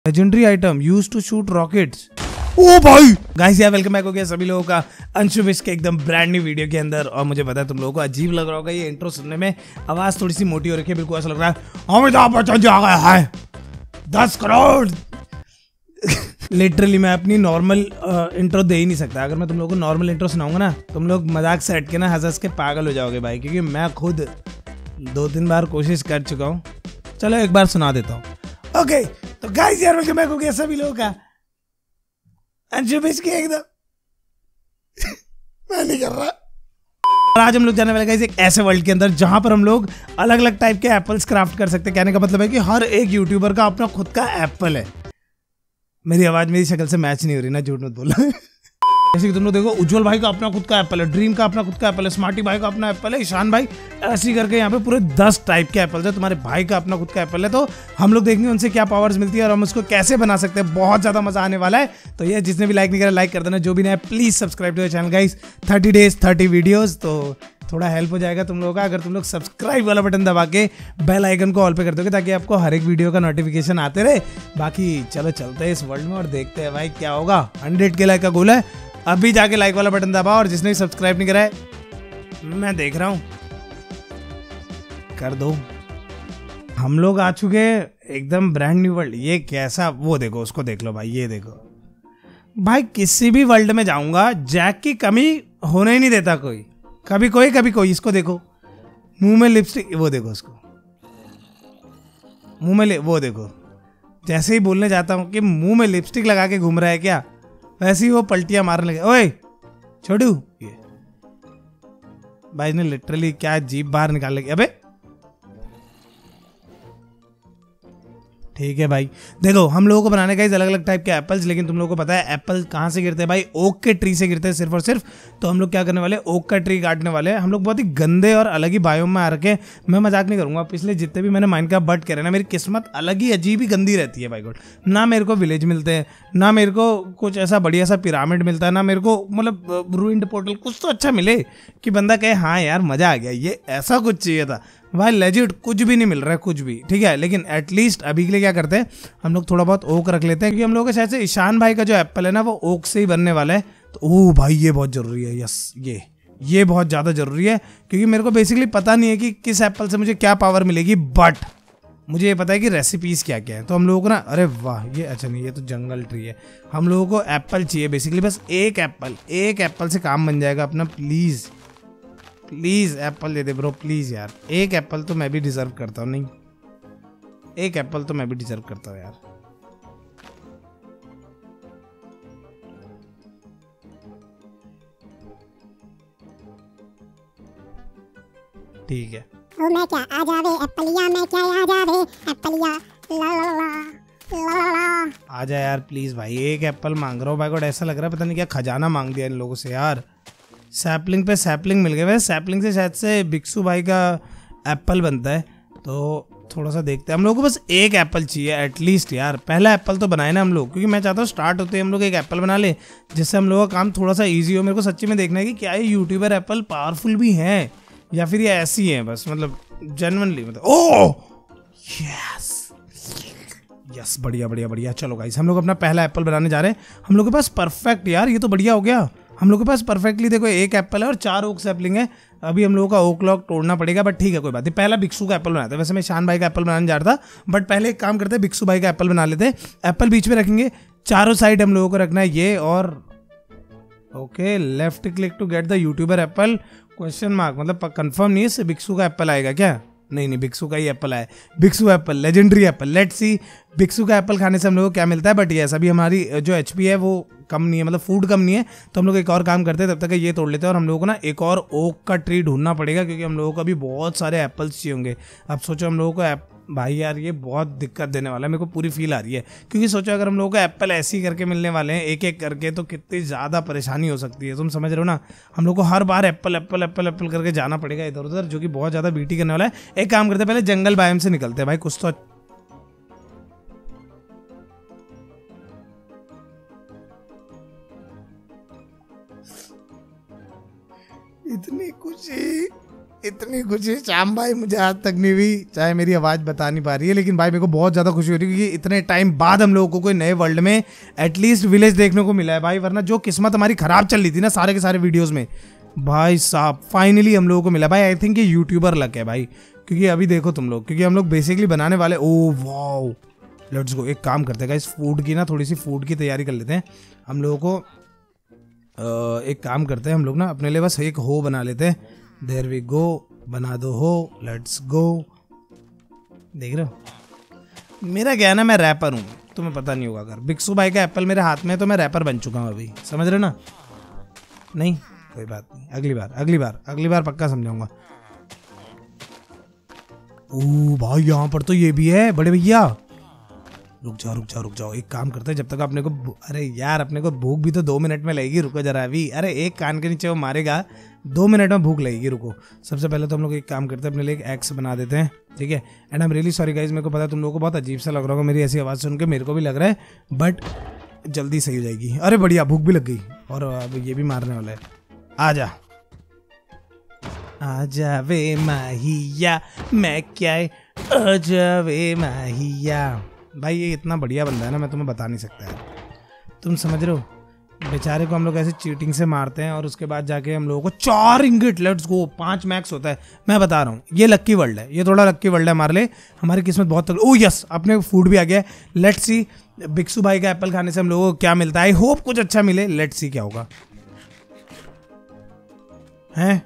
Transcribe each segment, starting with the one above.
Legendary item used to shoot rockets. ओ भाई guys यार वेलकम बैक हो गया सभी लोगों का अंशु विश के एकदम ब्रांड न्यू वीडियो के अंदर। और मुझे पता है तुम लोगों को अजीब लग रहा होगा ये इंट्रो सुनने में, आवाज थोड़ी सी मोटी हो रखी है, बिल्कुल ऐसा लग रहा है अमिताभ बच्चन जी आ गया है 10 करोड़। लिटरली मैं अपनी नॉर्मल इंट्रो दे ही नहीं सकता। अगर मैं तुम लोगों को नॉर्मल इंट्रो सुनाऊंगा ना, तुम लोग मजाक से हट के ना हंस के पागल हो जाओगे भाई, क्योंकि मैं खुद 2-3 बार कोशिश कर चुका हूँ। चलो एक बार सुना देता हूँ। ओके तो गाइस यार वेलकम बैक हो गया सभी लोगों का अंशु विश के एकदम मैं नहीं कर रहा। और आज हम लोग जाने वाले गाइस एक ऐसे वर्ल्ड के अंदर जहां पर हम लोग अलग अलग टाइप के एप्पल्स क्राफ्ट कर सकते हैं। कहने का मतलब है कि हर एक यूट्यूबर का अपना खुद का एप्पल है। मेरी आवाज मेरी शक्ल से मैच नहीं हो रही ना, झूठ मत बोलना। जैसे कि तुम लोग देखो उज्जवल भाई का अपना खुद का एप्पल है, ड्रीम का अपना खुद का एप्पल है, स्मार्टी भाई का अपना एप्पल है, ईशान भाई, ऐसी करके यहाँ पे पूरे 10 टाइप के एप्पल्स है। तुम्हारे भाई का अपना खुद का एप्पल है। तो हम लोग देखेंगे उनसे क्या पावर्स मिलती है और हम उसको कैसे बना सकते हैं। बहुत ज्यादा मजा आने वाला है। तो ये जिसने भी लाइक नहीं करा लाइक कर देना, जो भी नया please subscribe to the channel guys. 30 days 30 videos, तो थोड़ा हेल्प हो जाएगा तुम लोगों का अगर तुम लोग सब्सक्राइब वाला बटन दबा के बेल आइकन को ऑल पे कर दोगे, ताकि आपको हर एक वीडियो का नोटिफिकेशन आते रहे। बाकी चलो चलते हैं इस वर्ल्ड में और देखते हैं भाई क्या होगा। 100 के लाइक का गोल है, अभी जाके लाइक वाला बटन दबाओ। और जिसने भी सब्सक्राइब नहीं करा है मैं देख रहा हूं, कर दो। हम लोग आ चुके एकदम ब्रांड न्यू वर्ल्ड। ये कैसा, वो देखो उसको देख लो भाई, ये देखो भाई। किसी भी वर्ल्ड में जाऊंगा जैक की कमी होने ही नहीं देता कोई, कभी कोई कभी कोई। इसको देखो मुंह में लिपस्टिक, वो देखो उसको मुंह में वो देखो, जैसे ही बोलने जाता हूं कि मुंह में लिपस्टिक लगा के घूम रहा है क्या, वैसे ही वो पलटियां मारने लगे। ओए छोड़ू, ये भाई ने लिटरली क्या जीभ बाहर निकाल लगी। अबे ठीक है भाई, देखो हम लोगों को बनाने का अलग अलग टाइप के एप्पल्स, लेकिन तुम लोगों को पता है एप्पल कहाँ से गिरते हैं भाई? ओक के ट्री से गिरते हैं सिर्फ और सिर्फ। तो हम लोग क्या करने वाले, ओक का ट्री काटने वाले हैं। हम लोग बहुत ही गंदे और अलग ही बायोम में आ रखे हैं। मैं मजाक नहीं करूंगा, पिछले जितने भी मैंने माइनक्राफ्ट बट करे ना, मेरी किस्मत अलग ही अजीब ही गंदी रहती है भाई गॉड। ना मेरे को विलेज मिलते हैं, ना मेरे को कुछ ऐसा बढ़िया सा पिरामिड मिलता है, ना मेरे को मतलब रूइंड पोर्टल। कुछ तो अच्छा मिले कि बंदा कहे हाँ यार मजा आ गया, ये ऐसा कुछ चाहिए था भाई। लेजिट कुछ भी नहीं मिल रहा है, कुछ भी। ठीक है, लेकिन एटलीस्ट अभी के लिए क्या करते हैं, हम लोग थोड़ा बहुत ओक रख लेते हैं, क्योंकि हम लोग के शायद से ईशान भाई का जो एप्पल है ना, वो ओक से ही बनने वाला है। तो ओ भाई ये बहुत जरूरी है। यस ये बहुत ज्यादा जरूरी है, क्योंकि मेरे को बेसिकली पता नहीं है कि किस एप्पल से मुझे क्या पावर मिलेगी, बट मुझे ये पता है कि रेसिपीज क्या क्या है। तो हम लोगों को ना, अरे वाह ये अच्छा नहीं, ये तो जंगल ट्री है। हम लोगों को एप्पल चाहिए बेसिकली, बस एक एप्पल से काम बन जाएगा अपना। प्लीज प्लीज एप्पल दे दे ब्रो, प्लीज यार। एक एप्पल तो मैं भी डिजर्व करता हूँ। नहीं, एक एप्पल तो मैं भी डिजर्व करता हूँ यार। ठीक है, ओ मैं क्या आ जावे एप्पलिया, मैं क्या आ जावे एप्पलिया, ला ला ला ला ला। आ जा यार प्लीज भाई, एक एप्पल मांग रहा हूँ भाई गॉड। ऐसा लग रहा है पता नहीं क्या खजाना मांग दिया इन लोगों से यार। सैपलिंग पे सैपलिंग मिल गए। वैसे सैपलिंग से शायद से बिक्सू भाई का एप्पल बनता है, तो थोड़ा सा देखते हैं। हम लोग को बस एक एप्पल चाहिए एटलीस्ट यार। पहला एप्पल तो बनाए ना हम लोग, क्योंकि मैं चाहता हूँ स्टार्ट होते ही हम लोग एक एप्पल बना ले, जिससे हम लोगों का काम थोड़ा सा ईजी हो। मेरे को सच्ची में देखना है कि क्या ये यूट्यूबर एप्पल पावरफुल भी है या फिर ये ऐसी है बस, मतलब जेन्युइनली मतलब। ओह यस बढ़िया बढ़िया बढ़िया। चलो गाइस हम लोग अपना पहला एप्पल बनाने जा रहे हैं। हम लोग के पास परफेक्ट यार, ये तो बढ़िया हो गया। हम लोग के पास परफेक्टली देखो एक एप्पल है और 4 ओक सैपलिंग है। अभी हम लोगों का ओक लॉक तोड़ना पड़ेगा, बट ठीक है कोई बात नहीं। पहला बिक्सू का एप्पल बनाते हैं। वैसे मैं शान भाई का एप्पल बनाने जा रहा था, बट पहले एक काम करते हैं, बिक्सू भाई का एप्पल बना लेते हैं। एप्पल बीच में रखेंगे, चारों साइड हम लोगों को रखना है ये। और okay left click to get the YouTuber apple question mark, मतलब कंफर्म नहीं है बिक्सू का एप्पल आएगा क्या? नहीं बिक्सू का ही एप्पल है। बिक्सू apple legendary apple. Let's see बिक्सू का एप्पल खाने से हम लोगों को क्या मिलता है। बट ये अभी हमारी जो एचपी है वो कम नहीं है, मतलब फूड कम नहीं है। तो हम लोग एक और काम करते हैं, तब तक ये तोड़ लेते हैं और हम लोगों को ना एक और ओक का ट्री ढूंढना पड़ेगा, क्योंकि हम लोगों को अभी बहुत सारे एप्पल्स चाहिए होंगे। अब सोचो हम लोगों को भाई यार ये बहुत दिक्कत देने वाला है, मेरे को पूरी फील आ रही है। क्योंकि सोचो अगर हम लोगों को एप्पल ऐसे ही करके मिलने वाले हैं एक एक करके, तो कितनी ज़्यादा परेशानी हो सकती है। तुम समझ रहे हो ना, हम लोग को हर बार एप्पल एप्पल एप्पल एप्पल करके जाना पड़ेगा इधर उधर, जो कि बहुत ज़्यादा बीटी करने वाला है। एक काम करते हैं, पहले जंगल बायोम से निकलते हैं भाई, कुछ तो इतनी खुशी इतनी खुशी श्याम भाई मुझे आज तक नहीं हुई, चाहे मेरी आवाज़ बता नहीं पा रही है, लेकिन भाई मेरे को बहुत ज़्यादा खुशी हो रही है क्योंकि इतने टाइम बाद हम लोगों को कोई नए वर्ल्ड में एटलीस्ट विलेज देखने को मिला है भाई। वरना जो किस्मत हमारी खराब चल रही थी ना सारे के सारे वीडियोज़ में, भाई साहब फाइनली हम लोगों को मिला भाई। आई थिंक ये यूट्यूबर लक है भाई, क्योंकि अभी देखो तुम लोग, क्योंकि हम लोग बेसिकली बनाने वाले, ओ वाओ लेट्स गो। एक काम करते हैं गाइस, फूड की ना थोड़ी सी फूड की तैयारी कर लेते हैं हम लोगों को। एक काम करते हैं हम लोग ना अपने लिए बस एक हो बना लेते हैं। देयर वी गो, बना दो हो, लेट्स गो। देख रहे हो मेरा क्या है ना, मैं रैपर हूँ, तुम्हें पता नहीं होगा। अगर बिक्सू भाई का एप्पल मेरे हाथ में है तो मैं रैपर बन चुका हूँ अभी, समझ रहे ना? नहीं कोई बात नहीं, अगली बार पक्का समझाऊंगा। ओ भाई यहाँ पर तो ये भी है बड़े भैया। रुक जाओ एक काम करते हैं, जब तक अपने को, अरे यार अपने को भूख भी तो 2 मिनट में लगेगी, रुको जरा अभी। अरे एक कान के नीचे वो मारेगा, 2 मिनट में भूख लगेगी, रुको। सबसे पहले तो हम लोग एक काम करते हैं, अपने लिए एक एक्स बना देते हैं, ठीक है। And I am really sorry guys, मेरे को पता है तुम लोगों को बहुत अजीब सा लग रहा होगा मेरी ऐसी आवाज़ सुन के, मेरे को भी लग रहा है, बट जल्दी सही हो जाएगी। अरे बढ़िया, भूख भी लग गई और अब ये भी मारने वाला है। आजा वे माहिया, मैं क्या है, आजा वे माहिया। भाई ये इतना बढ़िया बंदा है ना, मैं तुम्हें बता नहीं सकता यार। तुम समझ रहे हो बेचारे को हम लोग ऐसे चीटिंग से मारते हैं और उसके बाद जाके हम लोगों को 4 इंगिट, लेट्स गो, 5 मैक्स होता है। मैं बता रहा हूँ ये लक्की वर्ल्ड है, ये थोड़ा लक्की वर्ल्ड है हमारे लिए, हमारी किस्मत बहुत ओ यस, अपने फूड भी आ गया है। लेट्स सी बिक्सू भाई का एप्पल खाने से हम लोगों को क्या मिलता है। आई होप कुछ अच्छा मिले, लेट्स सी क्या होगा। हैं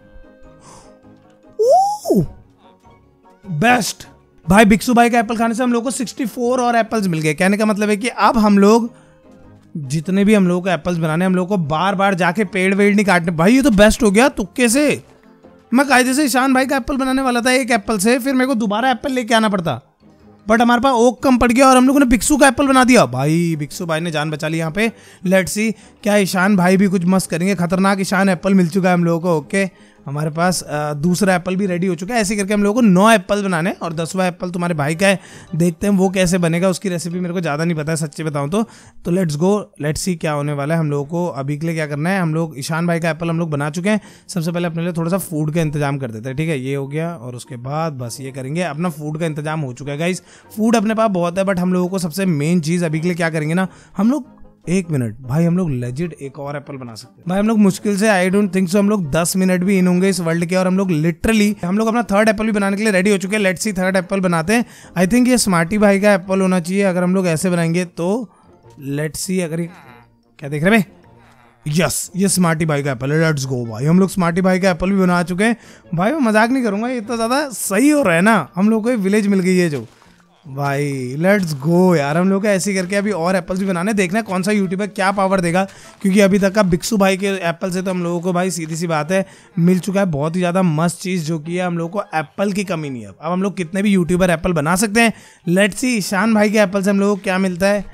बेस्ट भाई, बिक्सू भाई का एप्पल खाने से हम लोग को 64 और एप्पल्स मिल गए। कहने का मतलब है कि अब हम लोग जितने भी हम लोगों को एप्पल्स बनाने, हम लोग को बार बार जाके पेड़ वेड़ नहीं काटने। भाई ये तो बेस्ट हो गया, तुक्के से मैं कायदे से ईशान भाई का एप्पल बनाने वाला था एक एप्पल से, फिर मेरे को दोबारा एप्पल लेके आना पड़ता, बट हमारे पास ओक कम पड़ गया और हम लोगों ने बिक्सू का एप्पल बना दिया। भाई बिक्सू भाई ने जान बचा ली यहाँ पे। लेट्स सी क्या ईशान भाई भी कुछ मस्त करेंगे। खतरनाक ईशान एप्पल मिल चुका है हम लोगों को। ओके हमारे पास दूसरा एप्पल भी रेडी हो चुका है। ऐसे करके हम लोगों को 9 एप्पल बनाने और 10वां एप्पल तुम्हारे भाई का है। देखते हैं वो कैसे बनेगा, उसकी रेसिपी मेरे को ज़्यादा नहीं पता है सच्ची बताऊँ तो लेट्स गो, लेट्स सी क्या होने वाला है। हम लोगों को अभी के लिए क्या करना है, हम लोग ईशान भाई का एप्पल हम लोग बना चुके हैं। सबसे पहले अपने लिए थोड़ा सा फूड का इंतजाम कर देते हैं, ठीक है। ये हो गया और उसके बाद बस ये करेंगे, अपना फूड का इंतजाम हो चुका है गाइस। फूड अपने पास बहुत है, बट हम लोगों को सबसे मेन चीज़ अभी के लिए क्या करेंगे ना, हम लोग 1 मिनट भाई, हम लोग लेजिट एक और एप्पल बना सकते हैं भाई। हम लोग मुश्किल से, आई डोंट थिंक सो, हम लोग 10 मिनट भी इन होंगे इस वर्ल्ड के और हम लोग लिटरली हम लोग अपना 3rd एप्पल भी बनाने के लिए रेडी हो चुके हैं। लेट्स सी 3rd एप्पल बनाते हैं। आई थिंक ये स्मार्टी भाई का एप्पल होना चाहिए। अगर हम लोग ऐसे बनाएंगे तो लेट्स सी, अगर ये क्या देख रहे हैं, यस ये स्मार्टी भाई का एप्पल है। लेट्स गो भाई, हम लोग स्मार्टी भाई का एप्पल भी बना चुके हैं। भाई मैं मजाक नहीं करूंगा, ये तो ज़्यादा सही हो रहा है ना। हम लोग को विलेज मिल गई है जो, भाई लेट्स गो यार। हम लोग को ऐसे करके अभी और एप्पल्स भी बनाने, देखना है कौन सा यूट्यूबर क्या पावर देगा, क्योंकि अभी तक का बिक्सू भाई के एप्पल से तो हम लोगों को भाई सीधी सी बात है मिल चुका है बहुत ही ज़्यादा मस्त चीज़, जो कि है हम लोग को एप्पल की कमी नहीं है। अब हम लोग कितने भी यूट्यूबर एप्पल बना सकते हैं। लेट्स सी ईशान भाई के एप्पल से हम लोगों को क्या मिलता है।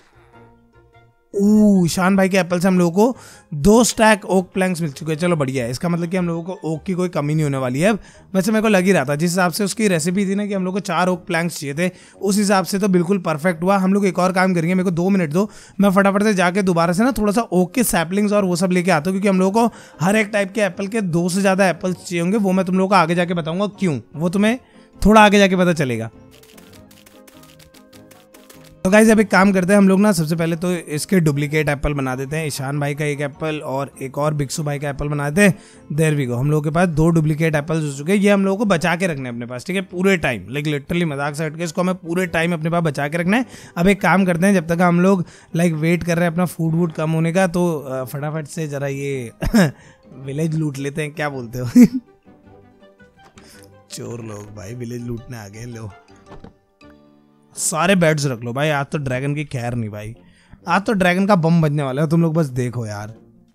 ईशान भाई के एप्पल से हम लोगों को 2 स्टैक ओक प्लैंक्स मिल चुके हैं। चलो बढ़िया है, इसका मतलब कि हम लोगों को ओक की कोई कमी नहीं होने वाली है। वैसे मेरे को लग ही रहा था, जिस हिसाब से उसकी रेसिपी थी ना कि हम लोग को 4 ओक प्लैंक्स चाहिए थे, उस हिसाब से तो बिल्कुल परफेक्ट हुआ। हम लोग एक और काम करेंगे, मेरे को 2 मिनट दो, मैं फटाफट से जाके दोबारा से ना थोड़ा सा ओक के सैपलिंग्स और वो सब लेके आता हूँ, क्योंकि हम लोगों को हर एक टाइप के एप्पल के 2 से ज़्यादा एप्पल्स चाहिए होंगे। वो मैं तुम लोगों को आगे जाके बताऊँगा क्यों, वो तुम्हें थोड़ा आगे जाके पता चलेगा। तो गाइस अब एक काम करते हैं हम लोग ना, सबसे पहले तो इसके डुप्लीकेट एप्पल बना देते हैं। ईशान भाई का एक एप्पल और एक और बिक्सू भाई का एप्पल बना देते हैं। देयर वी गो, हम लोगों के पास 2 डुप्लीकेट एप्पल्स हो चुके हैं। ये हम लोगों को बचा के रखना है अपने पास, ठीक है, पूरे टाइम, लाइक लिटरली मजाक से हट के इसको हमें पूरे टाइम अपने पास बचा के रखना है। अब एक काम करते हैं, जब तक हम लोग लाइक वेट कर रहे हैं अपना फूड वूड कम होने का, तो फटाफट से जरा ये विलेज लूट लेते हैं, क्या बोलते हो? चोर लोग भाई विलेज लूटने आ गए। लो सारे बेड्स रख लो भाई, आज तो ड्रैगन की खैर नहीं भाई, आज तो ड्रैगन का बम बजने वाला है, तुम लोग बस देखो यार।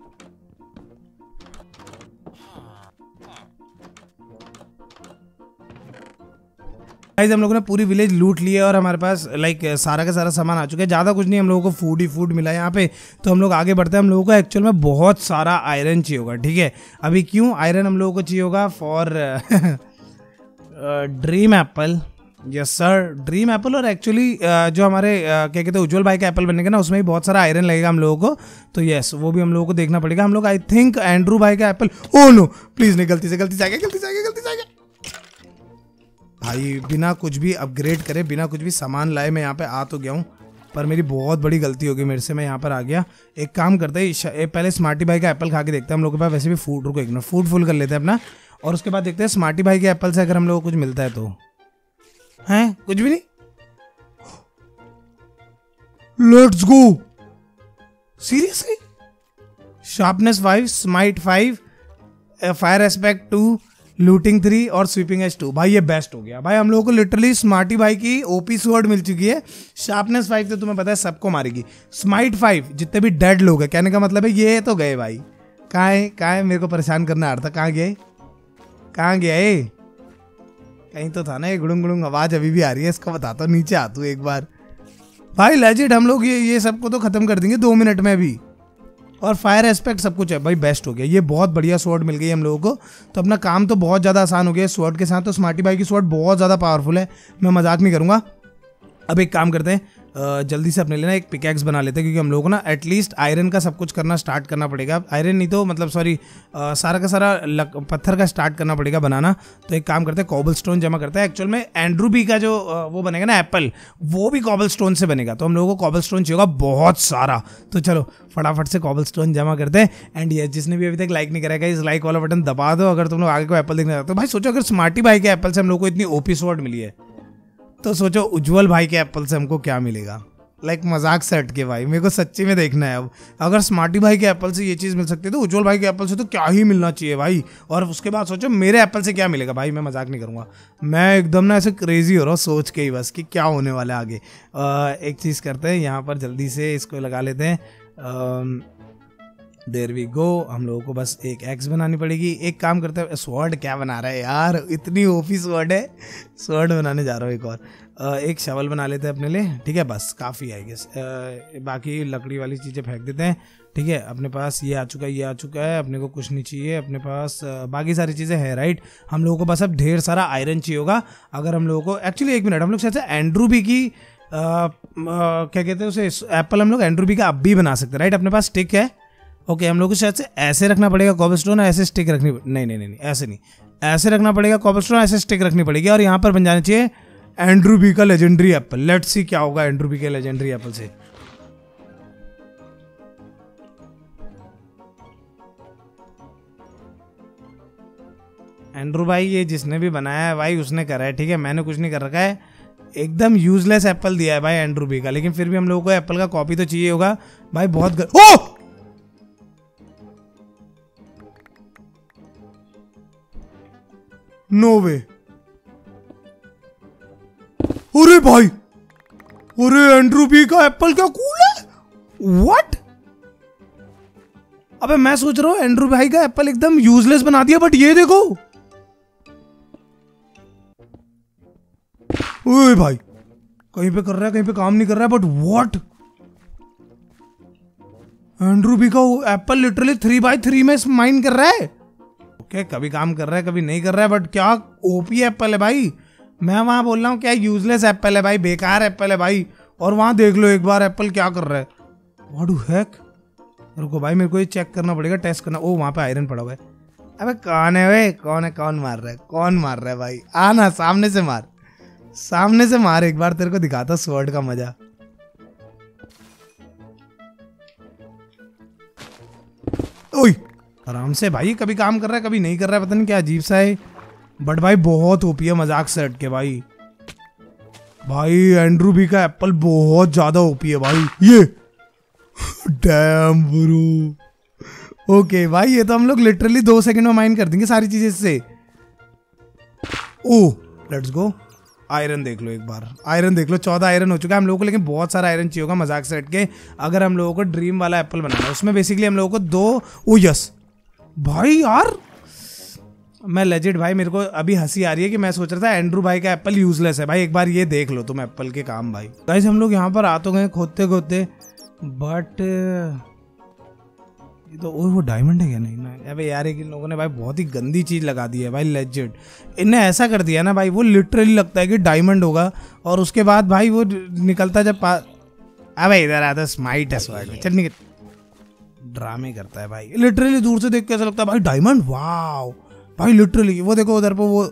गाइस हम लोगों ने पूरी विलेज लूट ली है और हमारे पास लाइक सारा का सारा सामान आ चुका है। ज़्यादा कुछ नहीं, हम लोगों को फूड ही फूड मिला है यहाँ पे। तो हम लोग आगे बढ़ते हैं। हम लोगों को एक्चुअल में बहुत सारा आयरन चाहिए होगा, ठीक है। अभी क्यों आयरन हम लोगों को चाहिए होगा, for Dream apple, yes sir, Dream apple. और एक्चुअली जो हमारे क्या कहते हैं उज्जवल भाई का एप्पल बनेगा ना, उसमें भी बहुत सारा आयरन लगेगा हम लोगों को, तो यस वो भी हम लोगों को देखना पड़ेगा। हम लोग आई थिंक एंड्रू भाई का एप्पल, ओह नो प्लीज नहीं, गलती से आ गया भाई। बिना कुछ भी अपग्रेड करे, बिना कुछ भी सामान लाए मैं यहाँ पे आ तो गया हूँ, पर मेरी बहुत बड़ी गलती हो गई मेरे से, मैं यहाँ पर आ गया। एक काम करते हैं, पहले स्मार्टी भाई का एप्पल खा के देखते हैं हम लोग के पास वैसे भी फूड, रुको एक मिनट, फूड फुल कर लेते हैं अपना, और उसके बाद देखते हैं स्मार्टी भाई के एप्पल से अगर हम लोग को कुछ मिलता है तो। हैं कुछ भी नहीं, let's go, seriously. Sharpness 5, smite 5, fire aspect 2, looting 3 और स्वीपिंग एज 2। भाई ये बेस्ट हो गया भाई, हम लोगों को लिटरली स्मार्टी भाई की ओपी स्वॉर्ड मिल चुकी है। शार्पनेस 5 तो तुम्हें पता है सबको मारेगी। स्माइट 5 जितने भी डेड लोग हैं, कहने का मतलब है ये तो गए भाई। कहाँ है, मेरे को परेशान करना आ रहा था, कहाँ गया है? कहीं तो था ना ये, गुड़ुंग गुड़ुंग आवाज अभी भी आ रही है, इसको बताता हूँ, नीचे आ तू एक बार भाई। लेजिट हम लोग ये सबको तो खत्म कर देंगे 2 मिनट में अभी, और फायर एस्पेक्ट सब कुछ है भाई, बेस्ट हो गया। ये बहुत बढ़िया स्वॉर्ड मिल गई हम लोगों को, तो अपना काम तो बहुत ज़्यादा आसान हो गया स्वॉर्ड के साथ। तो स्मार्टी भाई की स्वॉर्ड बहुत ज़्यादा पावरफुल है, मैं मजाक नहीं करूँगा। अब एक काम करते हैं, जल्दी से अपने लिए ना एक पिकैक्स बना लेते हैं, क्योंकि हम लोगों को ना एटलीस्ट आयरन का सब कुछ करना स्टार्ट करना पड़ेगा। आयरन नहीं तो मतलब सॉरी, सारा का सारा पत्थर का स्टार्ट करना पड़ेगा बनाना। तो एक काम करते हैं, कॉबल स्टोन जमा करते हैं। एक्चुअल में एंड्रू बी का जो वो बनेगा ना एप्पल, वो भी कॉबल स्टोन से बनेगा, तो हम लोगों को कॉबल स्टोन चाहिए होगा बहुत सारा। तो चलो फटाफट से कॉबल स्टोन जमा करते हैं। एंड ये जिसने भी अभी तक लाइक नहीं करेगा, इस लाइक वाला बटन दबा दो अगर तुम लोग आगे को एप्पल देखना चाहते हो। भाई सोचो अगर स्मार्टी भाई के एप्पल से हम लोग को इतनी ओपी स्वॉर्ड मिली है, तो सोचो उज्जवल भाई के एप्पल से हमको क्या मिलेगा। लाइक मजाक से हट के भाई, मेरे को सच्ची में देखना है। अब अगर स्मार्टी भाई के एप्पल से ये चीज़ मिल सकती है, तो उज्जवल भाई के एप्पल से तो क्या ही मिलना चाहिए भाई। और उसके बाद सोचो मेरे एप्पल से क्या मिलेगा भाई, मैं मजाक नहीं करूँगा, मैं एकदम ना ऐसे क्रेजी हो रहा हूँ सोच के ही बस कि क्या होने वाला है आगे। एक चीज़ करते हैं, यहाँ पर जल्दी से इसको लगा लेते हैं। There we go. हम लोगों को बस एक एक्स बनानी पड़ेगी। एक काम करते हैं, स्वॉर्ड क्या बना रहा है यार, इतनी ओपी स्वॉर्ड है, स्वॉर्ड बनाने जा रहा हूँ एक और। एक शवल बना लेते हैं अपने लिए, ठीक है, बस काफ़ी है गेस। बाकी लकड़ी वाली चीज़ें फेंक देते हैं, ठीक है। अपने पास ये आ चुका है, अपने को कुछ नहीं चाहिए अपने पास, बाकी सारी चीज़ें है राइट। हम लोगों को बस अब ढेर सारा आयरन चाहिए होगा। अगर हम लोगों को एक्चुअली एक मिनट, हम लोग शायद से एंड्रू बी की क्या कहते हैं उसे, एप्पल हम लोग एंड्रू बी का अब भी बना सकते हैं राइट। अपने पास स्टिक है, ओके। हम लोग को शायद से ऐसे रखना पड़ेगा कॉबलस्टोन, ऐसे स्टिक रखनी, नहीं ऐसे नहीं, ऐसे रखना पड़ेगा कॉबलस्टोन, ऐसे स्टिक रखनी पड़ेगी, और यहाँ पर बन जाना चाहिए एंड्रू बी का लेजेंडरी एप्पल। लेट्स सी क्या होगा एंड्रू बी के लेजेंडरी एप्पल से। एंड्रू भाई ये जिसने भी बनाया है भाई उसने करा है, ठीक है, मैंने कुछ नहीं कर रखा है। एकदम यूजलेस एप्पल दिया है भाई एंड्रू बी का, लेकिन फिर भी हम लोगों को एप्पल का कॉपी तो चाहिए होगा भाई। बहुत ओ नो वे, अरे भाई, अरे एंड्रू बी का एप्पल क्या कूल है, व्हाट। अबे मैं सोच रहा हूँ एंड्रू भाई का एप्पल एकदम यूजलेस बना दिया, बट ये देखो, ओए भाई कहीं पे कर रहा है कहीं पे काम नहीं कर रहा है, बट व्हाट, एंड्रू बी का एप्पल लिटरली 3x3 में माइन कर रहा है। ओके, कभी काम कर रहा है कभी नहीं कर रहा है, बट क्या ओपी एप्पल है भाई। मैं वहां बोल रहा हूँ क्या यूजलेस एप्पल है भाई, बेकार एप्पल है भाई, और वहां देख लो एक बार एप्पल क्या कर रहा है, व्हाट डू हैक। रुको भाई, मेरे को ये चेक करना पड़ेगा, टेस्ट करना। ओ वहां पे आयरन पड़ा हुआ है। अबे कौन है वे, कौन मार रहा है भाई, आना सामने से मार, सामने से मार एक बार, तेरे को दिखाता स्वॉर्ड का मजा। ओए आराम से भाई, कभी काम कर रहा है कभी नहीं कर रहा है, पता नहीं क्या अजीब सा है, बट भाई बहुत ओपी है, मजाक से हट के भाई। भाई एंड्रू बी का एप्पल बहुत ज्यादा ओपी है भाई, ये डैम ब्रो। ओके भाई, ये तो हम लोग लिटरली 2 सेकंड में माइन कर देंगे सारी चीजें इससे। ओ लेट्स गो। आयरन देख लो एक बार, आयरन देख लो, 14 आयरन हो चुका है हम लोगों को, लेकिन बहुत सारा आयरन चाहिए होगा मजाक से हट के। अगर हम लोगों को ड्रीम वाला एप्पल बनाना है, उसमें बेसिकली हम लोगों को 2, ओ यस भाई यार, मैं लेजिट भाई, मेरे को अभी हंसी आ रही है कि मैं सोच रहा था एंड्रू भाई का एप्पल यूजलेस है भाई। एक बार ये देख लो तुम एप्पल के काम भाई। गाइस हम लोग यहाँ पर आ तो गए खोदते खोदते, बट ये तो वो डायमंड है क्या? नहीं ना अबे यार, इन लोगों ने भाई बहुत ही गंदी चीज लगा दी है भाई, लेजेंड। इनने ऐसा कर दिया ना भाई, वो लिटरली लगता है कि डायमंड होगा और उसके बाद भाई वो निकलता जब अबे इधर आता स्माइट है स्वाइट में, चल निकल। ड्रामे करता है भाई, लिटरली दूर से देख के ऐसा लगता है भाई डायमंड, वाओ भाई लिटरली। वो देखो उधर पे वो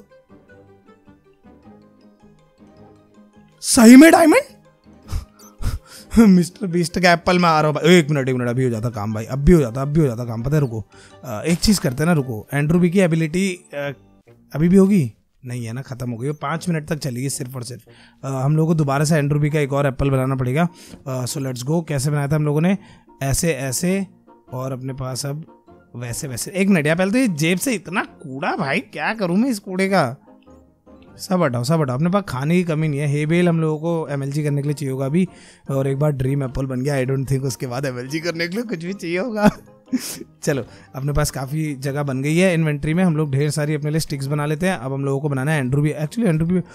सही में डायमंड। मिस्टर बीस्ट का एप्पल में आ रहा हूँ भाई। एक मिनट अभी हो जाता काम भाई, अब भी हो जाता काम। पता है रुको, एक चीज करते हैं ना, रुको। एंड्रू बी की एबिलिटी अभी भी होगी नहीं है ना, खत्म हो गई। 5 मिनट तक चलेगी सिर्फ और सिर्फ। हम लोगों को दोबारा से एंड्रू बी का एक और एप्पल बनाना पड़ेगा। So let's go. कैसे बनाया था हम लोगों ने? ऐसे ऐसे, और अपने पास अब वैसे वैसे। एक मिनट यार, पहले तो ये जेब से इतना कूड़ा भाई, क्या करूँ मैं इस कूड़े का? सब हटाओ अपने पास खाने की कमी नहीं है। हे बेल हम लोगों को एमएलजी करने के लिए चाहिए होगा अभी, और एक बार ड्रीम एप्पल बन गया, आई डोंट थिंक उसके बाद एमएलजी करने के लिए कुछ भी चाहिए होगा। चलो, अपने पास काफ़ी जगह बन गई है इन्वेंट्री में। हम लोग ढेर सारी अपने लिए स्टिक्स बना लेते हैं। अब हम लोगों को बनाना है Andrew B. Actually Andrew B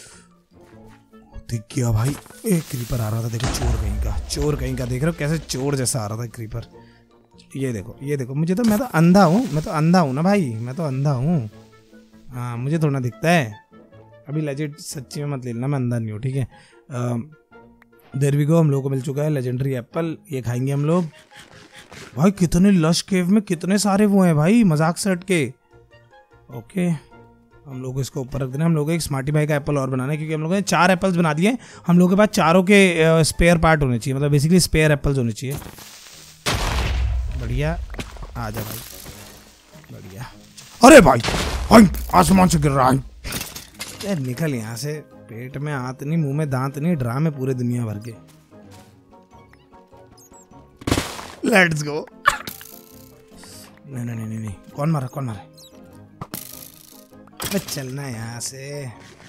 दिख गया भाई, एक क्रीपर आ रहा था, देखो चोर कहीं का। देख रहे हो कैसे चोर जैसा आ रहा था क्रीपर? ये देखो मुझे तो, मैं तो अंधा हूँ ना भाई, मैं तो अंधा हूँ। हाँ, मुझे थोड़ा दिखता है अभी। लेजेंड सच्ची में मत लेना, मैं अंधा नहीं हूँ, ठीक है। देयर वी गो, हम लोगों को मिल चुका है लेजेंडरी एप्पल। ये खाएंगे हम लोग। भाई कितने लश केव में कितने सारे वो हैं भाई, मजाक से हट के। ओके, हम लोग इसको ऊपर रख देना। हम लोग एक स्मार्टी भाई का एप्पल और बनाना है, क्योंकि हम लोगों ने 4 एप्पल्स बना दिए। हम लोगों के पास चारों के स्पेयर पार्ट होने चाहिए, मतलब बेसिकली स्पेयर एप्पल्स होने चाहिए। बढ़िया, आ जा भाई, बढ़िया। अरे भाई आसमान से गिर रहा है यार, निकल यहाँ से। पेट में हाथ नहीं, मुंह में दांत नहीं, ड्रामे पूरे दुनिया भर के। Let's go. नहीं, कौन मारा? चलना है यहाँ से।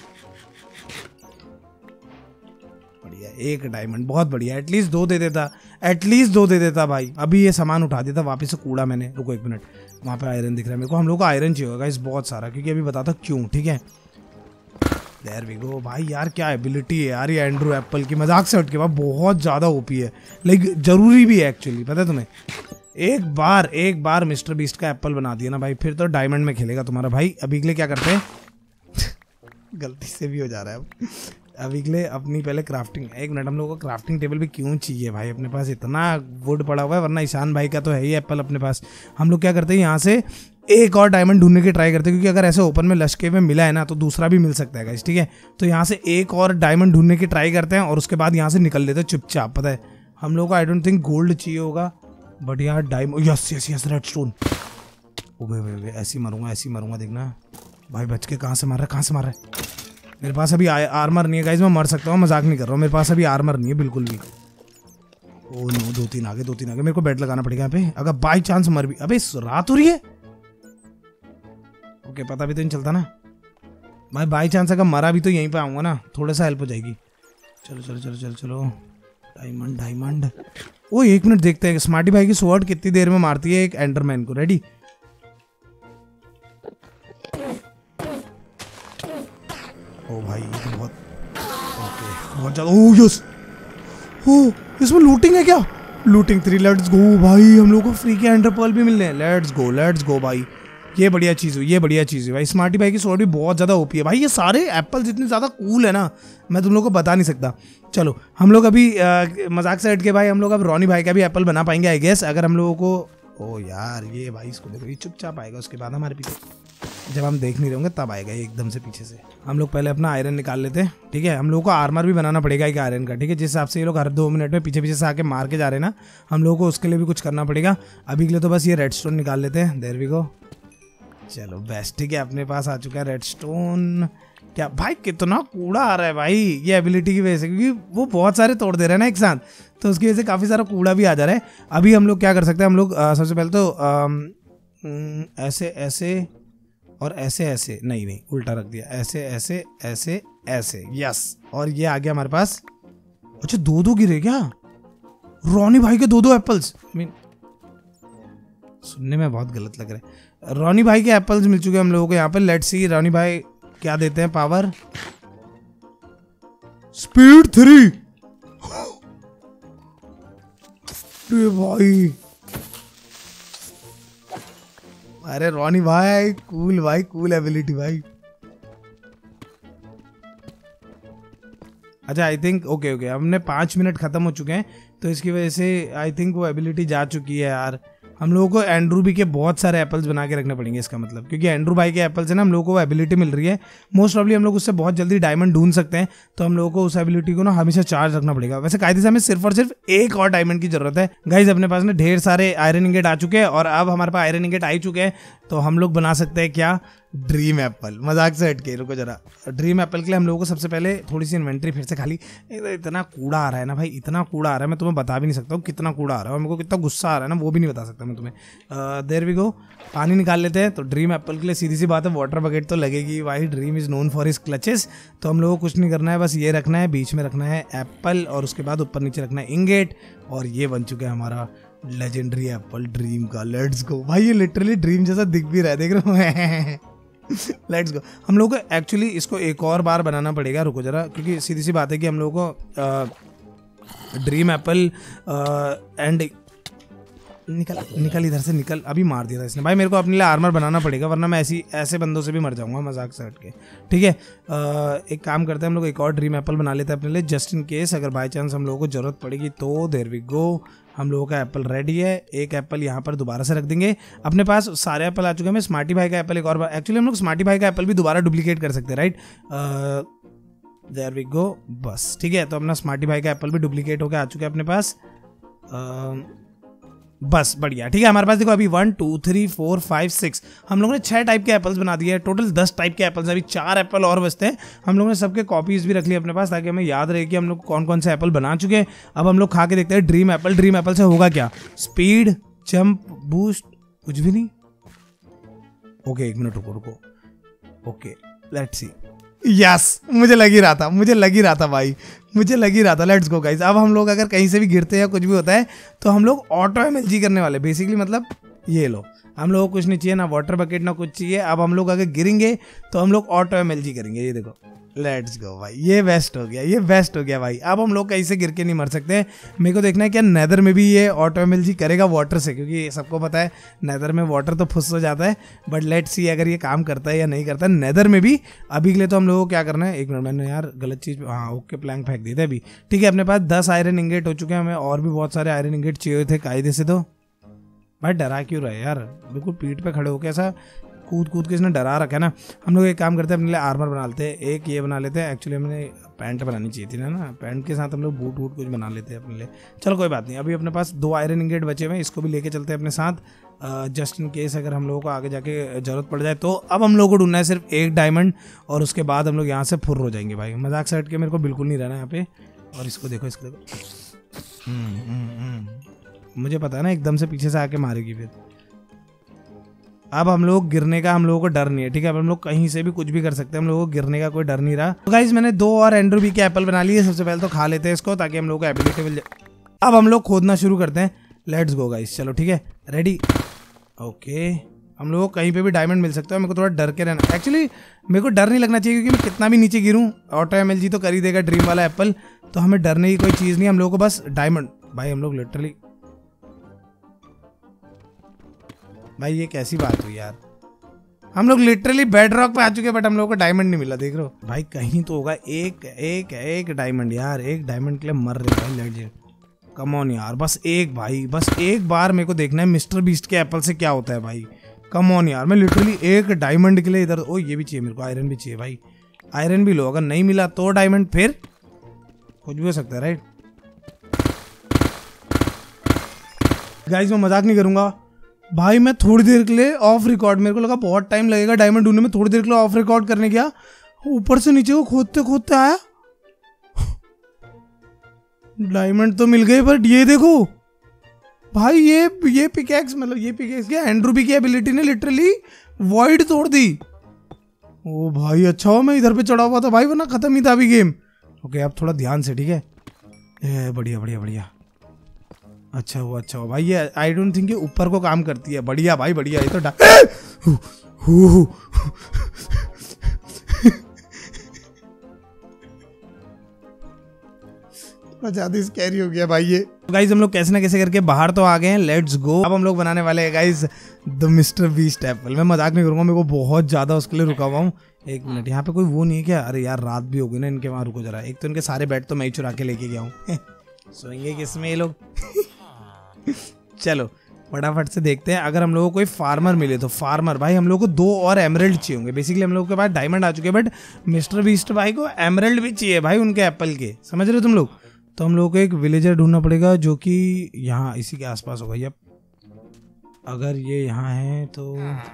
बढ़िया, एक डायमंड, बहुत बढ़िया। एटलीस्ट 2 दे देता भाई। अभी ये सामान उठा देता वापस से, कूड़ा मैंने। रुको एक मिनट, वहाँ पे आयरन दिख रहा है मेरे को। हम लोग को आयरन चाहिए होगा इस बहुत सारा, क्योंकि अभी बताता क्यों, ठीक है। देयर वी गो भाई। यार क्या एबिलिटी है यार ये एंड्रू एप्पल की, मजाक से हट के बहुत ज़्यादा ओपी है, लाइक जरूरी भी है एक्चुअली। पता है तुम्हें, एक बार मिस्टर बीस्ट का एप्पल बना दिया ना भाई, फिर तो डायमंड में खेलेगा तुम्हारा भाई। अभी के लिए क्या करते हैं? गलती से भी हो जा रहा है अब। अभी के लिए अपनी पहले क्राफ्टिंग, एक मिनट, हम लोगों को क्राफ्टिंग टेबल भी क्यों चाहिए भाई? अपने पास इतना वुड पड़ा हुआ है, वरना ईशान भाई का तो है ही एप्पल अपने पास। हम लोग क्या करते हैं, यहाँ से एक और डायमंड ढूंढने की ट्राई करते हैं, क्योंकि अगर ऐसे ओपन में लश्के में मिला है ना, तो दूसरा भी मिल सकता है गाइस, ठीक है। तो यहाँ से एक और डायमंड ढूंढने की ट्राई करते हैं, और उसके बाद यहाँ से निकल लेते हैं चुपचाप। पता है हम लोग को, आई डोंट थिंक गोल्ड चाहिए होगा, बट यार डायमंड, यस रेडस्टोन। ओबे ऐसी मारूंगा देखना भाई। बच के कहाँ से मार रहा है? मेरे पास अभी आर्मर नहीं है गाइस, मैं मर सकता हूँ, मजाक नहीं कर रहा हूँ। मेरे पास अभी आर्मर नहीं है बिल्कुल भी। ओ नो, 2-3 आगे। मेरे को बेड लगाना पड़ेगा यहाँ पे, अगर बाई चांस मर भी। अबे रात हो रही है। ओके, पता भी तो नहीं चलता ना भाई। बाई चांस अगर मरा भी तो यहीं पे आऊंगा ना, थोड़ा सा हेल्प हो जाएगी। चलो। डायमंड। ओ एक मिनट, देखते हैं स्मार्टी भाई की स्वॉर्ड कितनी देर में मारती है एक एंडरमैन को। रेडी? ओ भाई ये तो बहुत ज्यादा। ओ यस, ओ इसमें लूटिंग है क्या? लूटिंग 3। लेट्स गो भाई, हम लोग को फ्री के एंडर पर्ल भी मिल रहे हैं। लेट्स गो भाई, ये बढ़िया चीज़ हुई भाई। स्मार्टी भाई की स्वॉर्ड भी बहुत ज़्यादा ओपी है भाई। ये सारे एप्पल्स इतने ज़्यादा कूल है ना, मैं तुम लोग को बता नहीं सकता। चलो, हम लोग अभी मजाक से हट के भाई, हम लोग अब रॉनी भाई का भी एप्पल बना पाएंगे आई गेस, अगर हम लोगों को। ओ यार ये भाई, इसको देखो, ये चुपचाप आएगा, उसके बाद हमारे पीछे जब हम देख नहीं रहे होंगे तब आएगा एकदम से पीछे से। हम लोग पहले अपना आयरन निकाल लेते हैं, ठीक है। हम लोगों को आर्मर भी बनाना पड़ेगा एक आयरन का, ठीक है। जिस हिसाब से ये लोग हर 2 मिनट में पीछे से आके मार के जा रहे हैं ना, हम लोगों को उसके लिए भी कुछ करना पड़ेगा। अभी के लिए तो बस ये रेडस्टोन निकाल लेते हैं। There we go. चलो बेस्ट, ठीक है, अपने पास आ चुका है रेडस्टोन। क्या भाई, कितना कूड़ा आ रहा है भाई ये एबिलिटी की वजह से, क्योंकि वो बहुत सारे तोड़ दे रहे हैं ना एक साथ, तो उसकी वजह से काफ़ी सारा कूड़ा भी आ जा रहा है। अभी हम लोग क्या कर सकते हैं, हम लोग सबसे पहले तो ऐसे और ऐसे नहीं उल्टा रख दिया, ऐसे यस। और ये आ गया हमारे पास। अच्छा 2 गिरे क्या? रॉनी भाई के 2 एप्पल्स। सुनने में बहुत गलत लग रहा है। रॉनी भाई के एप्पल्स मिल चुके हैं हम लोगों को यहाँ पे। लेट्स सी रॉनी भाई क्या देते हैं। Power, speed 3। भाई अरे रोनी भाई कूल एबिलिटी भाई। अच्छा आई थिंक ओके हमने 5 मिनट खत्म हो चुके हैं, तो इसकी वजह से आई थिंक वो एबिलिटी जा चुकी है यार। हम लोगों को एंड्रू बी के बहुत सारे एप्पल्स बना के रखने पड़ेंगे इसका मतलब, क्योंकि एंड्रू भाई के एप्पल से ना हम लोगों को वो एबिलिटी मिल रही है। मोस्ट प्रॉब्ली हम लोग उससे बहुत जल्दी डायमंड ढूंढ सकते हैं, तो हम लोगों को उस एबिलिटी को ना हमेशा चार्ज रखना पड़ेगा। वैसे कायदे से हमें सिर्फ और सिर्फ एक और डायमंड की जरूरत है। गाइज अपने पास ना ढेर सारे आयरन इंगेट आ चुके हैं, और अब हमारे पास आयरन इंगेट आ ही चुके हैं, तो हम लोग बना सकते हैं क्या, ड्रीम एप्पल। मजाक से हटके रुको जरा। ड्रीम एप्पल के लिए हम लोगों को सबसे पहले थोड़ी सी इन्वेंट्री फिर से खाली। इतना कूड़ा आ रहा है ना भाई, इतना कूड़ा आ रहा है, मैं तुम्हें बता भी नहीं सकता हूँ कितना कूड़ा आ रहा है, और मेरे को कितना गुस्सा आ रहा है ना वो भी नहीं बता सकता मैं तुम्हें। देयर वी गो, पानी निकाल लेते हैं। तो ड्रीम एप्पल के लिए सीधी सी बात है, वाटर बकेट तो लगेगी भाई। Dream is known for his clutches. तो हम लोगों को कुछ नहीं करना है, बस ये रखना है, बीच में रखना है एप्पल, और उसके बाद ऊपर नीचे रखना है इंगेट, और ये बन चुका है हमारा लेजेंडरी एप्पल ड्रीम का। लेट्स गो भाई, ये लिटरली ड्रीम जैसा दिख भी रहा है, देख रहे हो। Let's go. हम लोग को एक्चुअली इसको एक और बार बनाना पड़ेगा, रुको जरा, क्योंकि सीधी सी बात है कि हम लोग को ड्रीम एप्पल एंड निकल इधर से निकल। अभी मार दिया था इसने भाई। मेरे को अपने लिए आर्मर बनाना पड़ेगा, वरना मैं ऐसे बंदों से भी मर जाऊंगा मजाक से हट के। ठीक है, एक काम करते हैं, हम लोग एक और ड्रीम एप्पल बना लेते हैं अपने लिए, जस्ट इन केस अगर बाय चांस हम लोगों को जरूरत पड़ेगी तो। देयर वी गो, हम लोगों का एप्पल रेडी है। एक एप्पल यहाँ पर दोबारा से रख देंगे। अपने पास सारे एप्पल आ चुके हैं। स्मार्टी भाई का एप्पल एक और बार, एक्चुअली हम लोग स्मार्टी भाई का एप्पल भी दोबारा डुप्लीकेट कर सकते हैं, राइट। देयर वी गो, बस ठीक है। तो अपना स्मार्टी भाई का एप्पल भी डुप्लीकेट होकर आ चुका है अपने पास। बस बढ़िया, ठीक है। हमारे पास देखो अभी 1 2 3 4 5 6 हम लोगों ने 6 टाइप के एप्पल्स बना दिए हैं। टोटल 10 टाइप के एप्पल्स, अभी 4 एप्पल और बचते हैं। हम लोगों ने सबके कॉपीज भी रख ली अपने पास, ताकि हमें याद रहे कि हम लोग कौन कौन से एप्पल बना चुके हैं। अब हम लोग खा के देखते हैं ड्रीम एप्पल। ड्रीम एप्पल से होगा क्या, स्पीड, जंप, बूस्ट, कुछ भी नहीं। ओके एक मिनट रुको। Okay let's see. यस, मुझे लग ही रहा था भाई, मुझे लग ही रहा था। Let's go guys. अब हम लोग अगर कहीं से भी गिरते हैं, कुछ भी होता है, तो हम लोग ऑटो एमएलजी करने वाले बेसिकली। मतलब ये लो, हम लोगों को कुछ नहीं चाहिए, ना वाटर बकेट ना कुछ चाहिए। अब हम लोग अगर गिरेंगे तो हम लोग ऑटो एमएलजी करेंगे। ये देखो, लेट्स गो भाई, ये बेस्ट हो गया भाई। अब हम लोग कहीं से गिर के नहीं मर सकते। मेरे को देखना है क्या नेदर में भी ये ऑटो एमएलजी करेगा वाटर से, क्योंकि सबको पता है नेदर में वाटर तो फुस हो जाता है। बट लेट्स सी अगर ये काम करता है या नहीं करता है नेदर में भी। अभी के लिए तो हम लोगों को क्या करना है, एक मिनट, मैंने यार गलत चीज़, हाँ ओके प्लैंक फेंक दिए थे अभी। ठीक है, अपने पास 10 आयरन इंगेट हो चुके हैं। हमें और भी बहुत सारे आयरन इंगेट चाहिए थे कायदे से। तो भाई डरा क्यों रहे यार, बिल्कुल पीठ पे खड़े होके ऐसा कूद के इसने डरा रखा है ना। हम लोग एक काम करते हैं, अपने लिए आर्मर बना लेते हैं। एक ये बना लेते हैं, एक्चुअली हमने पैंट बनानी चाहिए थी ना, पैंट के साथ हम लोग बूट वूट कुछ बना लेते हैं अपने लिए। चलो कोई बात नहीं, अभी अपने पास 2 आयरन इंगेट बचे हुए हैं, इसको भी लेके चलते हैं अपने साथ, जस्ट इन केस अगर हम लोगों को आगे जाके जरूरत पड़ जाए तो। अब हम लोग को ढूंढना है सिर्फ एक डायमंड, और उसके बाद हम लोग यहाँ से फुर्र हो जाएंगे भाई। मजाक से हट के मेरे को बिल्कुल नहीं रहना यहाँ पे। और इसको देखो, मुझे पता है ना एकदम से पीछे से आके मारेगी फिर। अब हम लोग गिरने का हम लोगों को डर नहीं है, ठीक है। अब हम लोग कहीं से भी कुछ भी कर सकते हैं, हम लोगों को गिरने का कोई डर नहीं रहा। तो गाइस मैंने 2 और एंड्रू बी के एप्पल बना लिए। सबसे पहले तो खा लेते हैं इसको, ताकि हम लोग को एबिलिटी मिल जाए। अब हम लोग खोदना शुरू करते हैं। लेट्स गो गाइस, चलो ठीक है, रेडी। ओके, हम लोगों को कहीं पे भी डायमंड मिल सकता है। मेरे को थोड़ा डर के रहना, एक्चुअली मेरे को डर नहीं लगना चाहिए, क्योंकि मैं कितना भी नीचे गिरूँ ऑटो एमएलजी तो कर ही देगा ड्रीम वाला एप्पल। तो हमें डरने की कोई चीज़ नहीं, हम लोगों को बस डायमंड। भाई हम लोग लिटरली, भाई ये कैसी बात हुई यार, हम लोग लिटरली बेड रॉक पे आ चुके हैं, बट हम लोगों को डायमंड नहीं मिला। देख रहे हो भाई, कहीं तो होगा एक डायमंड यार। एक डायमंड के लिए मर रहे भाई लेजेंड। कम ऑन यार, बस एक भाई, बस एक बार मेरे को देखना है मिस्टर बीस्ट के एप्पल से क्या होता है भाई। कम ऑन यार, मैं लिटरली एक डायमंड के लिए इधर। ओ ये भी चाहिए मेरे को, आयरन भी चाहिए भाई। आयरन भी लो, अगर नहीं मिला तो डायमंड, फिर कुछ भी हो सकता है, राइट गाइस। मैं मजाक नहीं करूंगा भाई, मैं थोड़ी देर के लिए ऑफ रिकॉर्ड, मेरे को लगा बहुत टाइम लगेगा डायमंड ढूंढने में, थोड़ी देर के लिए ऑफ रिकॉर्ड करने गया, ऊपर से नीचे को खोदते आया, डायमंड तो मिल गए। बट ये देखो भाई, ये पिकैक्स, मतलब ये पिकैक्स क्या, एंड्रू बी की एबिलिटी ने लिटरली वॉइड तोड़ दी। ओ भाई अच्छा हो मैं इधर पे चढ़ा हुआ था भाई, वरना खत्म ही था अभी गेम। ओके अब थोड़ा ध्यान से, ठीक है, बढ़िया। अच्छा हुआ भाई, ये आई डोंट थिंक ये ऊपर को काम करती है। बढ़िया भाई बढ़िया, ये तो थोड़ा ज्यादा स्कैरी हो गया भाई ये। तो गाइस हम लोग कैसे ना कैसे करके बाहर तो आ गए हैं, लेट्स गो। अब हम लोग बनाने वाले हैं guys the Mister Beast apple. मैं मजाक नहीं करूंगा, मेरे को बहुत ज्यादा उसके लिए रुका हुआ हूँ। एक मिनट, यहाँ पे कोई वो नहीं है क्या? अरे यार रात भी हो गई ना इनके वहां, रुको जरा। एक तो इनके सारे बेड तो मैं ही चुरा के लेके गया हूँ। सोएंगे किसमें ये लोग? चलो फटाफट से देखते हैं। अगर हम लोगों को कोई फार्मर मिले तो फार्मर भाई, हम लोग को 2 और एमरल्ड चाहिए होंगे। बेसिकली हम लोग के पास डायमंड आ चुके हैं, बट मिस्टर बीस्ट भाई को एमरल्ड भी चाहिए भाई उनके एप्पल के, समझ रहे हो तुम लोग? तो हम लोग को एक विलेजर ढूंढना पड़ेगा जो कि यहाँ इसी के आसपास होगा। यप, अगर ये यहाँ है तो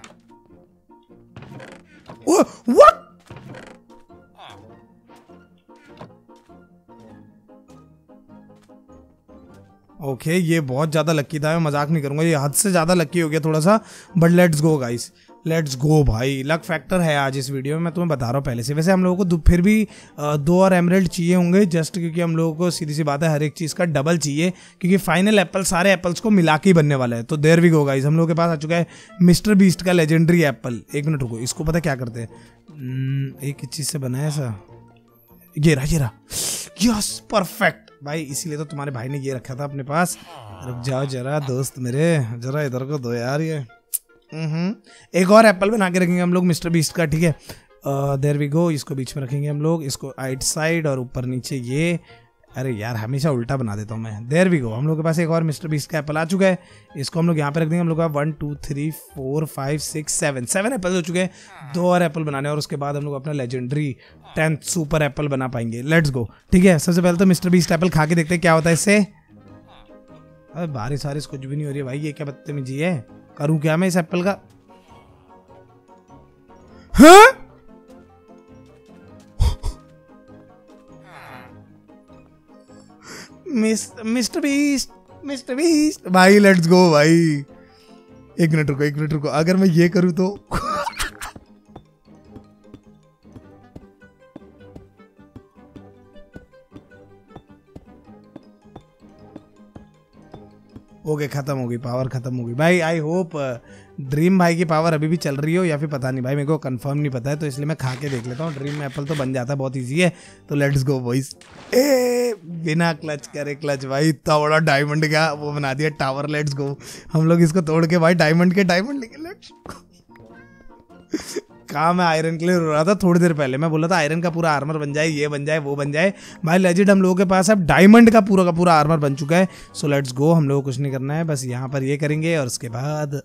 व्हाट? ओके ये बहुत ज्यादा लकी था, मैं मजाक नहीं करूंगा, ये हद से ज्यादा लकी हो गया थोड़ा सा। But let's go guys, let's go भाई। लक फैक्टर है आज इस वीडियो में, मैं तुम्हें बता रहा हूँ पहले से। वैसे हम लोगों को फिर भी 2 और एमरल्ड चाहिए होंगे, जस्ट क्योंकि हम लोगों को सीधी सी बात है हर एक चीज़ का डबल चाहिए, क्योंकि फाइनल एप्पल सारे एप्पल्स को मिला के ही बनने वाला है। तो देयर वी गो गाइस, हम लोगों के पास आ चुका है मिस्टर बीस्ट का लेजेंडरी एप्पल। एक मिनट रुको, इसको पता क्या करते हैं, एक चीज़ से बना है ऐसा, ये रहा, यस परफेक्ट भाई। इसीलिए तो तुम्हारे भाई ने ये रखा था अपने पास। रुक जाओ जरा दोस्त मेरे, जरा इधर को दो यार ये। एक और एप्पल बना के रखेंगे हम लोग मिस्टर बीस्ट का, ठीक है? देयर वी गो, इसको बीच में रखेंगे हम लोग, इसको राइट साइड और ऊपर नीचे ये। अरे यार हमेशा उल्टा बना देता हूँ मैं। देयर वी गो, हम लोग के पास एक और मिस्टर बीस्ट का एप्पल आ चुका है। इसको हम लोग यहाँ पे रख देंगे। हम लोग का 1 2 3 4 5 6 7 एप्पल हो चुके हैं। 2 और एप्पल बनाने, और उसके बाद हम लोग अपना लेजेंडरी 10th सुपर एप्पल बना पाएंगे। लेट्स गो, ठीक है? सबसे पहले तो मिस्टर बीस्ट एप्पल खा के देखते हैं क्या होता है इससे। अरे बारिश वारिश कुछ भी नहीं हो रही है भाई, ये क्या बदतमीजी है? करूँ क्या मैं इस एप्पल का? हाँ? मिस्टर बीस्ट भाई, लेट्स गो भाई। एक मिनट रुको, अगर मैं ये करूँ तो ओके खत्म हो गई, पावर खत्म हो गई भाई। आई होप ड्रीम भाई की पावर अभी भी चल रही हो या फिर पता नहीं भाई, मेरे को कंफर्म नहीं पता है, तो इसलिए मैं खा के देख लेता हूँ। ड्रीम एप्पल तो बन जाता है, बहुत इजी है। तो लेट्स गो बॉयज। बिना क्लच करे क्लच भाई, इतना बड़ा डायमंड का वो बना दिया टावर। लेट्स गो, हम लोग इसको तोड़ के भाई डायमंड लेके लेट्स कहा मैं आयरन के लिए रो रहा था थोड़ी देर पहले। मैं बोला था आयरन का पूरा आर्मर बन जाए, ये बन जाए, वो बन जाए। भाई लेजिट हम लोगों के पास अब डायमंड का पूरा आर्मर बन चुका है। सो लेट्स गो, हम लोगों को कुछ नहीं करना है, बस यहाँ पर ये करेंगे और उसके बाद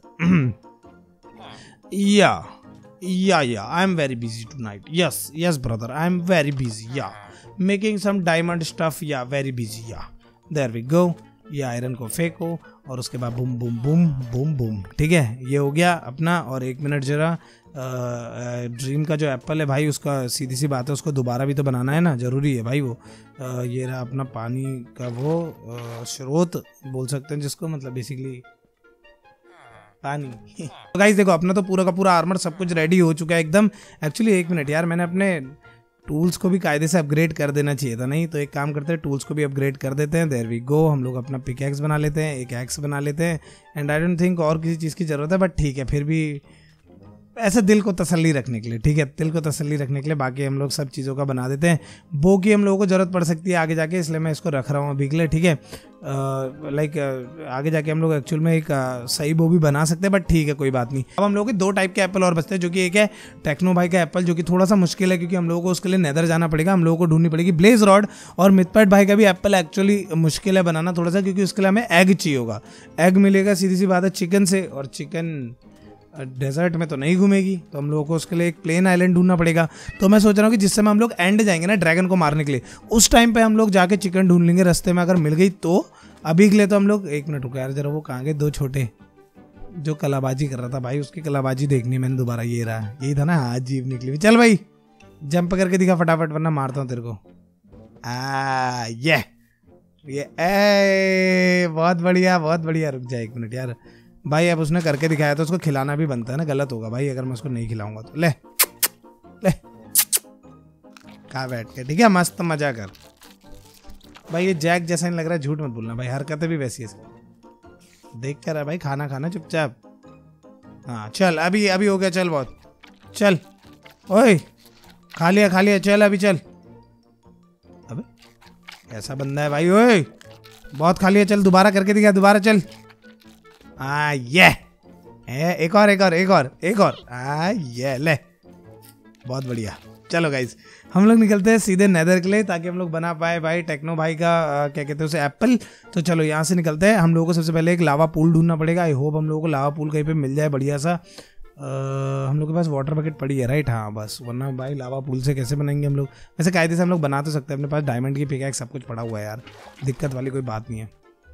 yeah I am very busy tonight. Yes brother, I am very busy, yeah making some diamond stuff, yeah very busy, yeah there we go. ये आयरन को फेंको और उसके बाद boom boom boom boom boom, ठीक है? ये हो गया अपना। और एक मिनट जरा, ड्रीम का जो एप्पल है भाई, उसका सीधी सी बात है, उसको दोबारा भी तो बनाना है ना, जरूरी है भाई वो। ये रहा अपना पानी का वो स्रोत बोल सकते हैं जिसको, मतलब बेसिकली पानी। तो गाइस देखो, अपना तो पूरा का पूरा आर्मर सब कुछ रेडी हो चुका है एकदम। एक्चुअली एक मिनट यार, मैंने अपने टूल्स को भी कायदे से अपग्रेड कर देना चाहिए था, नहीं? तो एक काम करते हैं, टूल्स को भी अपग्रेड कर देते हैं। देयर वी गो, हम लोग अपना पिकैक्स बना लेते हैं, एक एक्स बना लेते हैं। एंड आई डोंट थिंक और किसी चीज़ की ज़रूरत है, बट ठीक है, फिर भी ऐसे दिल को तसल्ली रखने के लिए, ठीक है? दिल को तसल्ली रखने के लिए बाकी हम लोग सब चीज़ों का बना देते हैं। बो की हम लोगों को ज़रूरत पड़ सकती है आगे जाके, इसलिए मैं इसको रख रहा हूँ अभी के लिए, ठीक है? लाइक आगे जाके हम लोग एक्चुअल में एक सही बो भी बना सकते हैं, बट ठीक है कोई बात नहीं। अब हम लोगों के 2 टाइप के एप्पल और बचते हैं, जो कि एक है टेक्नो भाई का एप्पल, जो कि थोड़ा सा मुश्किल है क्योंकि हम लोगों को उसके लिए नेदर जाना पड़ेगा, हम लोगों को ढूंढनी पड़ेगी ब्लेज रॉड। और मिथपैट भाई का भी एप्पल एक्चुअली मुश्किल है बनाना थोड़ा सा, क्योंकि उसके लिए हमें एग चाहिए होगा। एग मिलेगा सीधी सी बात है चिकन से, और चिकन डेजर्ट में तो नहीं घूमेगी, तो हम लोगों को उसके लिए एक प्लेन आइलैंड ढूंढना पड़ेगा। तो मैं सोच रहा हूँ कि जिससे में हम लोग एंड जाएंगे ना ड्रैगन को मारने के लिए, उस टाइम पे हम लोग जाके चिकन ढूंढ लेंगे रास्ते में, अगर मिल गई तो। अभी के लिए तो हम लोग, एक मिनट रुको यार जरा, वो कहाँ गए 2 छोटे जो कलाबाजी कर रहा था भाई, उसकी कलाबाजी देखनी मैंने दोबारा। ये रहा, यही था ना? हाँ अजीब निकली। चल भाई जंप करके दिखा फटाफट, वरना मारता हूँ तेरे को। ये बहुत बढ़िया। रुक जा 1 मिनट यार भाई, अब उसने करके दिखाया तो उसको खिलाना भी बनता है ना, गलत होगा भाई अगर मैं उसको नहीं खिलाऊंगा तो। ले खा बैठ के, ठीक है? मस्त मजा कर भाई। ये जैक जैसा नहीं लग रहा है, झूठ मत बोलना भाई, हरकतें भी वैसी है। देख क्या रहा है भाई, खाना चुपचाप। हाँ चल, अभी हो गया, चल बहुत, चल ओए खा लिया, चल अभी चल। अबे कैसा बंदा है भाई, ओए बहुत खाली है, चल दोबारा करके दिखा, दोबारा चल। ये एक और एक और एक और एक और, ये ले, बहुत बढ़िया। चलो गाइज हम लोग निकलते हैं सीधे नेदर के लिए, ताकि हम लोग बना पाए भाई टेक्नो भाई का क्या कहते हैं उसे, एप्पल। तो चलो यहाँ से निकलते हैं। हम लोगों को सबसे पहले एक लावा पूल ढूंढना पड़ेगा। आई होप हम लोगों को लावा पूल कहीं पे मिल जाए बढ़िया सा। हम लोग के पास वाटर बकेट पड़ी है राइट, हाँ बस, वरना भाई लावा पूल से कैसे बनाएंगे हम लोग। वैसे कायदे से हम लोग बना तो सकते हैं, अपने पास डायमंड की पिकैक्स सब कुछ पड़ा हुआ है यार, दिक्कत वाली कोई बात नहीं है।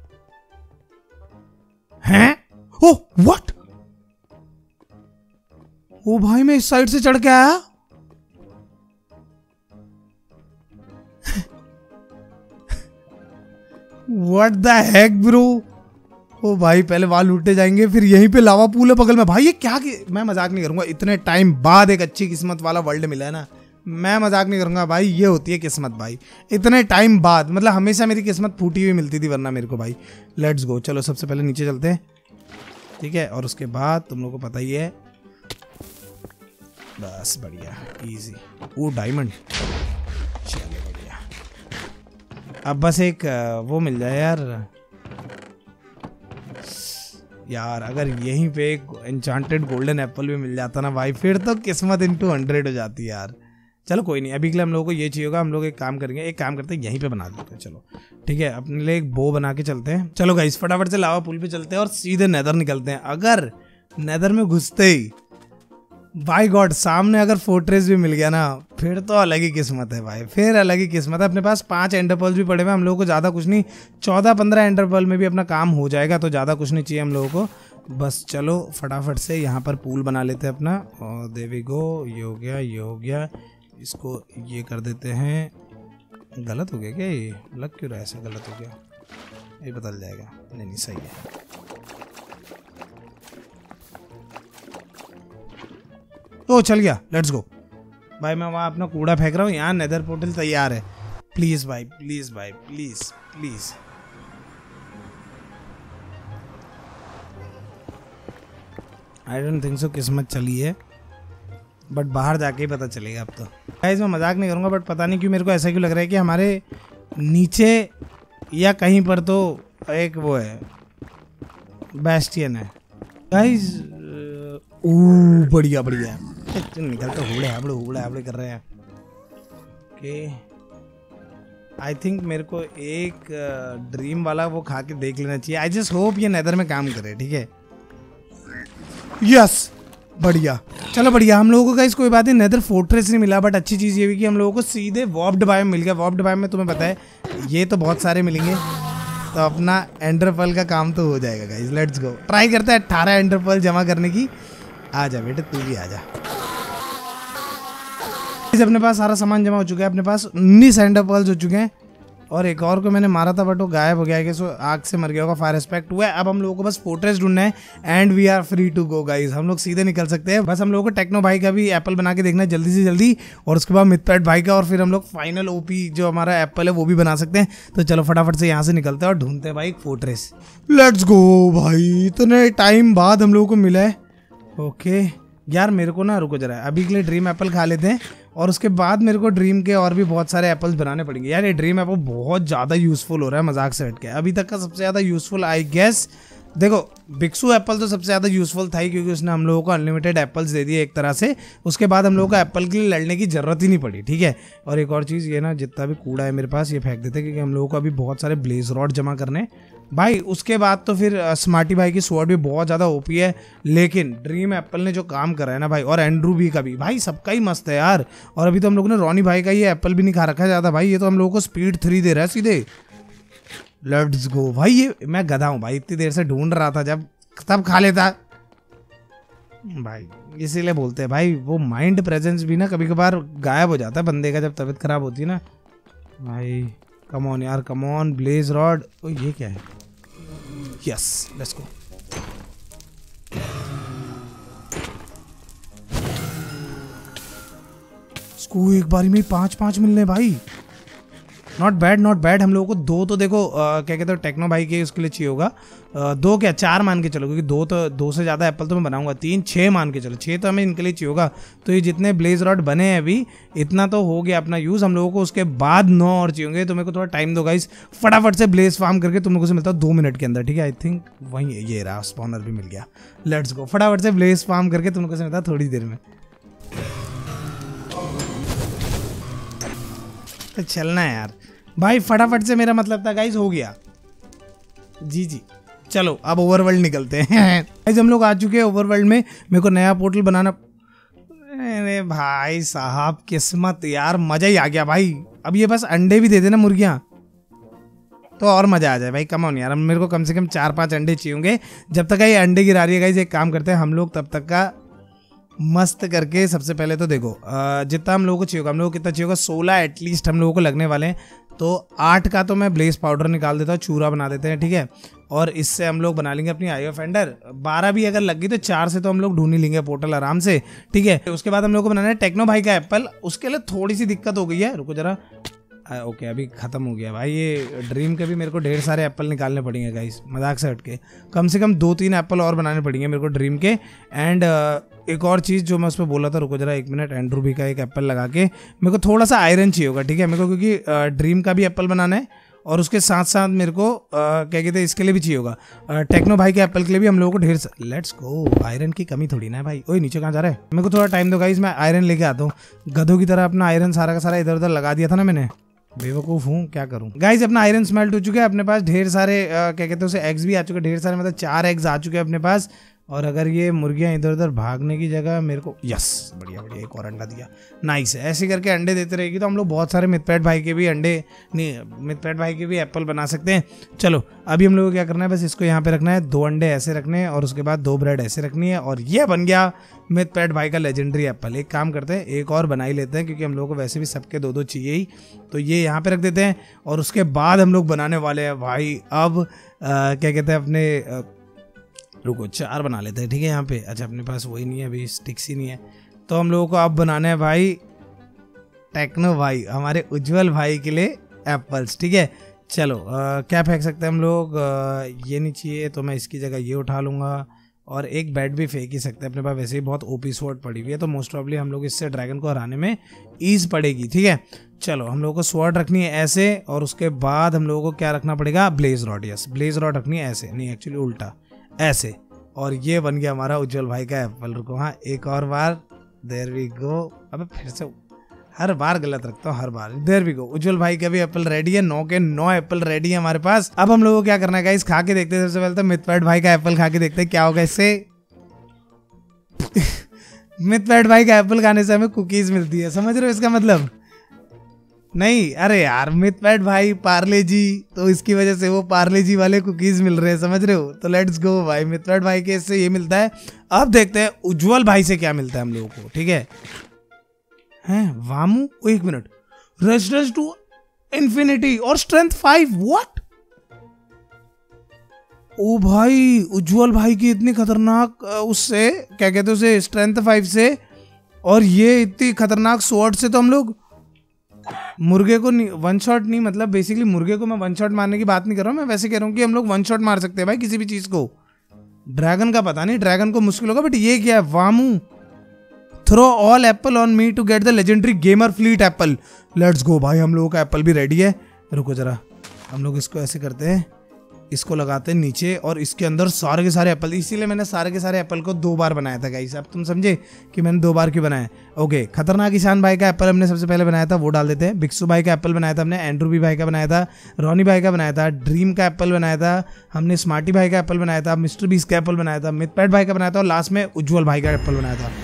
हैं? ओह व्हाट, ओ भाई मैं इस साइड से चढ़ के आया। What the heck bro. ओ भाई पहले वहां लूटे जाएंगे, फिर यहीं पे लावा पूल है बगल में। भाई ये क्या मैं मजाक नहीं करूंगा, इतने टाइम बाद एक अच्छी किस्मत वाला वर्ल्ड मिला है ना, मैं मजाक नहीं करूंगा भाई, ये होती है किस्मत भाई। इतने टाइम बाद, मतलब हमेशा मेरी किस्मत फूटी हुई मिलती थी वरना मेरे को भाई। लेट्स गो, चलो सबसे पहले नीचे चलते हैं, ठीक है। और उसके बाद तुम लोगों को पता ही है, बस बढ़िया इजी। वो डायमंड, चलो बढ़िया। अब बस एक वो मिल जाए यार अगर यहीं पे एक एन्चांटेड गोल्डन एप्पल भी मिल जाता ना भाई, फिर तो किस्मत इनटू 100 हो जाती है यार। चलो कोई नहीं, अभी के लिए हम लोगों को ये चाहिए होगा। हम लोग एक काम करेंगे, एक काम करते हैं यहीं पे बना देते हैं। चलो ठीक है, अपने लिए एक बो बना के चलते हैं। चलो गाइस फटाफट से लावा पुल पे चलते हैं और सीधे नेदर निकलते हैं। अगर नेदर में घुसते ही बाय गॉड सामने अगर फोर्ट्रेस भी मिल गया ना, फिर तो अलग ही किस्मत है भाई, फिर अलग ही किस्मत है। अपने पास 5 एंडरपर्ल्स भी पड़े हुए, हम लोगों को ज़्यादा कुछ नहीं, 14-15 एंडरपर्ल में भी अपना काम हो जाएगा, तो ज़्यादा कुछ नहीं चाहिए हम लोगों को। बस चलो फटाफट से यहाँ पर पूल बना लेते हैं अपना। और देयर वी गो, ये हो गया, ये हो गया। इसको ये कर देते हैं। गलत हो गया क्या, ये लग क्यों रहा है ऐसा, गलत हो गया, ये बदल जाएगा। नहीं सही है। तो चल गया, लेट्स गो भाई। मैं वहाँ अपना कूड़ा फेंक रहा हूँ, यहाँ नेदर पोर्टल तैयार है। प्लीज भाई, प्लीज भाई, please please. I don't think so किस्मत चली है, बट बाहर जाके ही पता चलेगा अब तो। गाइस मैं मजाक नहीं करूँगा, बट पता नहीं क्यों मेरे को ऐसा क्यों लग रहा है कि हमारे नीचे या कहीं पर तो एक वो है, बेस्टियन है गाइस। बढ़िया बढ़िया, निकल तो हुबड़े कर रहे हैं। ओके आई थिंक मेरे को एक ड्रीम वाला वो खा के देख लेना चाहिए। आई जस्ट होप ये नेदर में काम करे, ठीक है। यस बढ़िया, चलो बढ़िया। हम लोगों को गाइस कोई बात नहीं, नेदर फोर्ट्रेस नहीं मिला, बट अच्छी चीज़ ये हुई कि हम लोगों को सीधे वॉर्प्ड बायोम मिल गया। वॉर्प्ड बायोम में तुम्हें पता है ये तो बहुत सारे मिलेंगे, तो अपना एंडरपर्ल का काम तो हो जाएगा गाइस। लेट्स गो, ट्राई करते हैं 18 एंडरपर्ल जमा करने की। आ जा बेटे तू भी आ जा। अपने पास सारा सामान जमा हो चुका है, अपने पास 19 एंडरपर्ल्स हो चुके हैं, और एक और को मैंने मारा था बट वो गायब हो गया है, सो आग से मर गया होगा, फायर एस्पेक्ट हुआ है। अब हम लोगों को बस फोर्ट्रेस ढूंढना है and we are free to go guys. हम लोग सीधे निकल सकते हैं। बस हम लोगों को टेक्नो भाई का भी एप्पल बना के देखना है जल्दी से जल्दी, और उसके बाद मिथपैट भाई का, और फिर हम लोग फाइनल ओपी जो हमारा एप्पल है वो भी बना सकते हैं। तो चलो फटाफट से यहाँ से निकलते हैं और ढूंढते हैं भाई एक फोर्ट्रेस। लेट्स गो भाई, इतने टाइम बाद हम लोगों को मिला है। ओके यार मेरे को ना रुको जरा, अभी के लिए ड्रीम एप्पल खा लेते हैं, और उसके बाद मेरे को ड्रीम के और भी बहुत सारे एप्पल्स बनाने पड़ेंगे। यार ये ड्रीम एप्पल बहुत ज़्यादा यूज़फुल हो रहा है, मजाक से हट के। अभी तक का सबसे ज़्यादा यूज़फुल आई गेस, देखो बिक्सू एप्पल तो सबसे ज़्यादा यूज़फुल था ही, क्योंकि उसने हम लोगों को अनलिमिटेड एप्पल्स दे दिए एक तरह से। उसके बाद हम लोगों को एप्पल के लिए लड़ने की ज़रूरत ही नहीं पड़ी, ठीक है। और एक और चीज़, ये ना जितना भी कूड़ा है मेरे पास ये फेंक देते, क्योंकि हम लोगों को अभी बहुत सारे ब्लेज रॉड जमा करने भाई। उसके बाद तो फिर स्मार्टी भाई की स्वॉर्ड भी बहुत ज़्यादा ओपी है, लेकिन ड्रीम एप्पल ने जो काम करा है ना भाई, और एंड्रू भी का भी भाई, सबका ही मस्त है यार। और अभी तो हम लोगों ने रॉनी भाई का ये एप्पल भी नहीं खा रखा है ज़्यादा भाई, ये तो हम लोगों को स्पीड 3 दे रहा है सीधे। लेट्स गो भाई, ये मैं गधा हूँ भाई, इतनी देर से ढूंढ रहा था, जब तब खा लेता भाई। इसीलिए बोलते हैं भाई, वो माइंड प्रेजेंस भी ना कभी कभार गायब हो जाता है बंदे का जब तबीयत खराब होती है ना भाई। कम ऑन यार, कम ऑन ब्लेज रॉड। ओ ये क्या है? Yes let's go. इसको एक बारी में 5-5 मिल रहे भाई, नॉट बैड। हम लोगों को 2 तो देखो क्या कहते हो टेक्नो भाई के उसके लिए चाहिए होगा, 2 क्या 4 मान के चलो, क्योंकि 2 से ज़्यादा एप्पल तो मैं बनाऊंगा, 3 6 मान के चलो, 6 तो हमें इनके लिए चाहिए होगा। तो ये जितने ब्लेज रॉड बने हैं अभी इतना तो हो गया अपना यूज़। हम लोगों को उसके बाद 9 और चाहिए होंगे, तो मेरे को थोड़ा टाइम दो गाइस, फटाफट से ब्लेज फार्म करके तुम लोगों से मिलता है 2 मिनट के अंदर, ठीक है। आई थिंक वहीं ये रहा, स्पॉनर भी मिल गया। लेट्स गो, फटाफट से ब्लेज फार्म करके तुम लोगों से मिलता है थोड़ी देर में। तो चलना है यार भाई फटाफट से, मेरा मतलब था गाइस हो गया जी। चलो अब ओवरवर्ल्ड निकलते हैं। गाइस हम लोग आ चुके हैं ओवरवर्ल्ड में। मेरे को नया पोर्टल बनाना, अरे भाई साहब किस्मत यार, मजा ही आ गया भाई। अब ये बस अंडे भी दे देना मुर्गियां तो और मजा आ जाए भाई। कम ऑन यार, मेरे को कम से कम 4-5 अंडे चाहिए होंगे। जब तक ये अंडे गिरा रही है गाइस, एक काम करते हैं हम लोग तब तक का मस्त करके। सबसे पहले तो देखो जितना हम लोगों को चाहिए होगा, हम लोगों को कितना चाहिए होगा, 16 एटलीस्ट हम लोगों को लगने वाले हैं। तो 8 का तो मैं ब्लेज पाउडर निकाल देता हूँ, चूरा बना देते हैं, ठीक है। और इससे हम लोग बना लेंगे अपनी आई ऑफ एंडर। 12 भी अगर लग गई तो 4 से तो हम लोग ढूंढ ही लेंगे पोर्टल आराम से, ठीक है। उसके बाद हम लोग को बनाना है टेक्नो भाई का एप्पल। उसके लिए थोड़ी सी दिक्कत हो गई है, रुको जरा। ओके अभी खत्म हो गया भाई। ये ड्रीम के भी मेरे को ढेर सारे एप्पल निकालने पड़ेंगे गाइस, मजाक से हटके। कम से कम 2-3 एप्पल और बनाने पड़ेंगे मेरे को ड्रीम के। एंड एक और चीज़ जो मैं उस पर बोला था, रुको जरा 1 मिनट। एंड्रू भी का एक एप्पल लगा के मेरे को थोड़ा सा आयरन चाहिए होगा, ठीक है मेरे को, क्योंकि ड्रीम का भी एप्पल बनाना है और उसके साथ साथ मेरे को क्या कहते हैं इसके लिए भी चाहिए होगा, टेक्नो भाई के एप्पल के लिए भी हम लोगों को ढेर। लेट्स गो, आयरन की कमी थोड़ी ना है भाई। ओए नीचे कहाँ जा रहा है, मेरे को थोड़ा टाइम दो गाइस, मैं आयरन लेके आता हूँ। गधों की तरह अपना आयरन सारा का सारा इधर उधर लगा दिया था ना मैंने, बेवकूफ़ हूँ क्या करूँ। गाइस अपना आयरन स्मेल्ट हो चुका है, अपने पास ढेर सारे क्या कहते हैं उसे एग्स भी आ चुके हैं, ढेर सारे मतलब 4 एग्स आ चुके हैं अपने पास। और अगर ये मुर्गियाँ इधर उधर भागने की जगह मेरे को, यस बढ़िया बढ़िया, एक और अंडा दिया, नाइस है। ऐसे करके अंडे देते रहेगी तो हम लोग बहुत सारे मिथपैट भाई के भी अंडे नहीं, मिथपैट भाई के भी एप्पल बना सकते हैं। चलो अभी हम लोग को क्या करना है, बस इसको यहाँ पे रखना है, 2 अंडे ऐसे रखने हैं और उसके बाद 2 ब्रेड ऐसे रखनी है, और ये बन गया मिथपैट भाई का लेजेंडरी एप्पल। एक काम करते हैं, एक और बना ही लेते हैं, क्योंकि हम लोग को वैसे भी सबके 2-2 चाहिए ही। तो ये यहाँ पे रख देते हैं और उसके बाद हम लोग बनाने वाले हैं भाई अब क्या कहते हैं अपने, रुको 4 बना लेते हैं, ठीक है यहाँ पे। अच्छा अपने पास वही नहीं है अभी, स्टिक्स ही नहीं है। तो हम लोगों को अब बनाना है भाई टेक्नो भाई, हमारे उज्जवल भाई के लिए एप्पल्स, ठीक है। चलो क्या फेंक सकते हैं हम लोग, ये नहीं चाहिए तो मैं इसकी जगह ये उठा लूँगा, और एक बैट भी फेंक ही सकते हैं। अपने पास वैसे ही बहुत ओपी स्वॉर्ड पड़ी हुई है, तो मोस्ट प्रॉब्ली हम लोग इससे ड्रैगन को हराने में ईज पड़ेगी, ठीक है। चलो हम लोगों को स्वॉर्ड रखनी है ऐसे, और उसके बाद हम लोगों को क्या रखना पड़ेगा, blaze rod. Yes blaze rod रखनी है ऐसे, नहीं एक्चुअली उल्टा ऐसे। और ये बन गया हमारा उज्जवल भाई का एप्पल। रुको हाँ एक और बार, देयर वी गो। अबे फिर से हर बार गलत रखता हूँ, हर बार। देयर वी गो, उज्जवल भाई का भी एप्पल रेडी है, 9 के 9 एप्पल रेडी है हमारे पास। अब हम लोगों को क्या करना है गाइस, खा के देखते हैं। सबसे पहले तो मिथपैट भाई का एप्पल खा के देखते हैं क्या होगा इससे। मिथपैट भाई का एप्पल खाने से हमें कुकीज मिलती है, समझ रहे हो इसका मतलब। नहीं अरे यार मिथपैट भाई पार्ले जी, तो इसकी वजह से वो पार्ले जी वाले कुकीज मिल रहे हैं, समझ रहे हो। तो लेट्स गो भाई, मिथपैट भाई के इससे ये मिलता है। अब देखते हैं उज्जवल भाई से क्या मिलता है हम लोगों को, ठीक है। हैं वामू, 1 मिनट, रेजिस्टेंस टू इंफिनिटी और स्ट्रेंथ 5, व्हाट। ओ भाई उज्जवल भाई की इतनी खतरनाक उससे क्या कहते हैं उसे, स्ट्रेंथ 5 से, और ये इतनी खतरनाक स्वॉर्ड से, तो हम लोग मुर्गे को नहीं, 1 शॉट नहीं, मतलब बेसिकली मुर्गे को मैं 1 शॉट मारने की बात नहीं कर रहा हूँ, मैं वैसे कह रहा हूँ कि हम लोग 1 शॉट मार सकते हैं भाई किसी भी चीज को। ड्रैगन का पता नहीं, ड्रैगन को मुश्किल होगा, बट ये क्या है, वामू throw all apple on me to get the legendary gamer fleet apple. Let's go भाई, हम लोगों का एप्पल भी रेडी है। रुको जरा, हम लोग इसको ऐसे करते हैं, इसको लगाते हैं नीचे, और इसके अंदर सारे के सारे एप्पल। इसीलिए मैंने सारे के सारे एप्पल को 2 बार बनाया था गाइस। अब तुम समझे कि मैंने 2 बार क्यों बनाया। ओके, खतरनाक ईशान भाई का एप्पल हमने सबसे पहले बनाया था, वो डाल देते हैं। बिक्सू भाई का एप्पल बनाया था हमने, एंड्रू भी भाई का बनाया था, रॉनी भाई का बनाया था, ड्रीम का एप्पल बनाया था हमने, स्मार्टी भाई का एप्पल बनाया था, मिस्टर बीस का एप्पल बनाया था, मिथपैट भाई का बनाया था, और लास्ट में उज्जवल भाई का एप्पल बनाया था।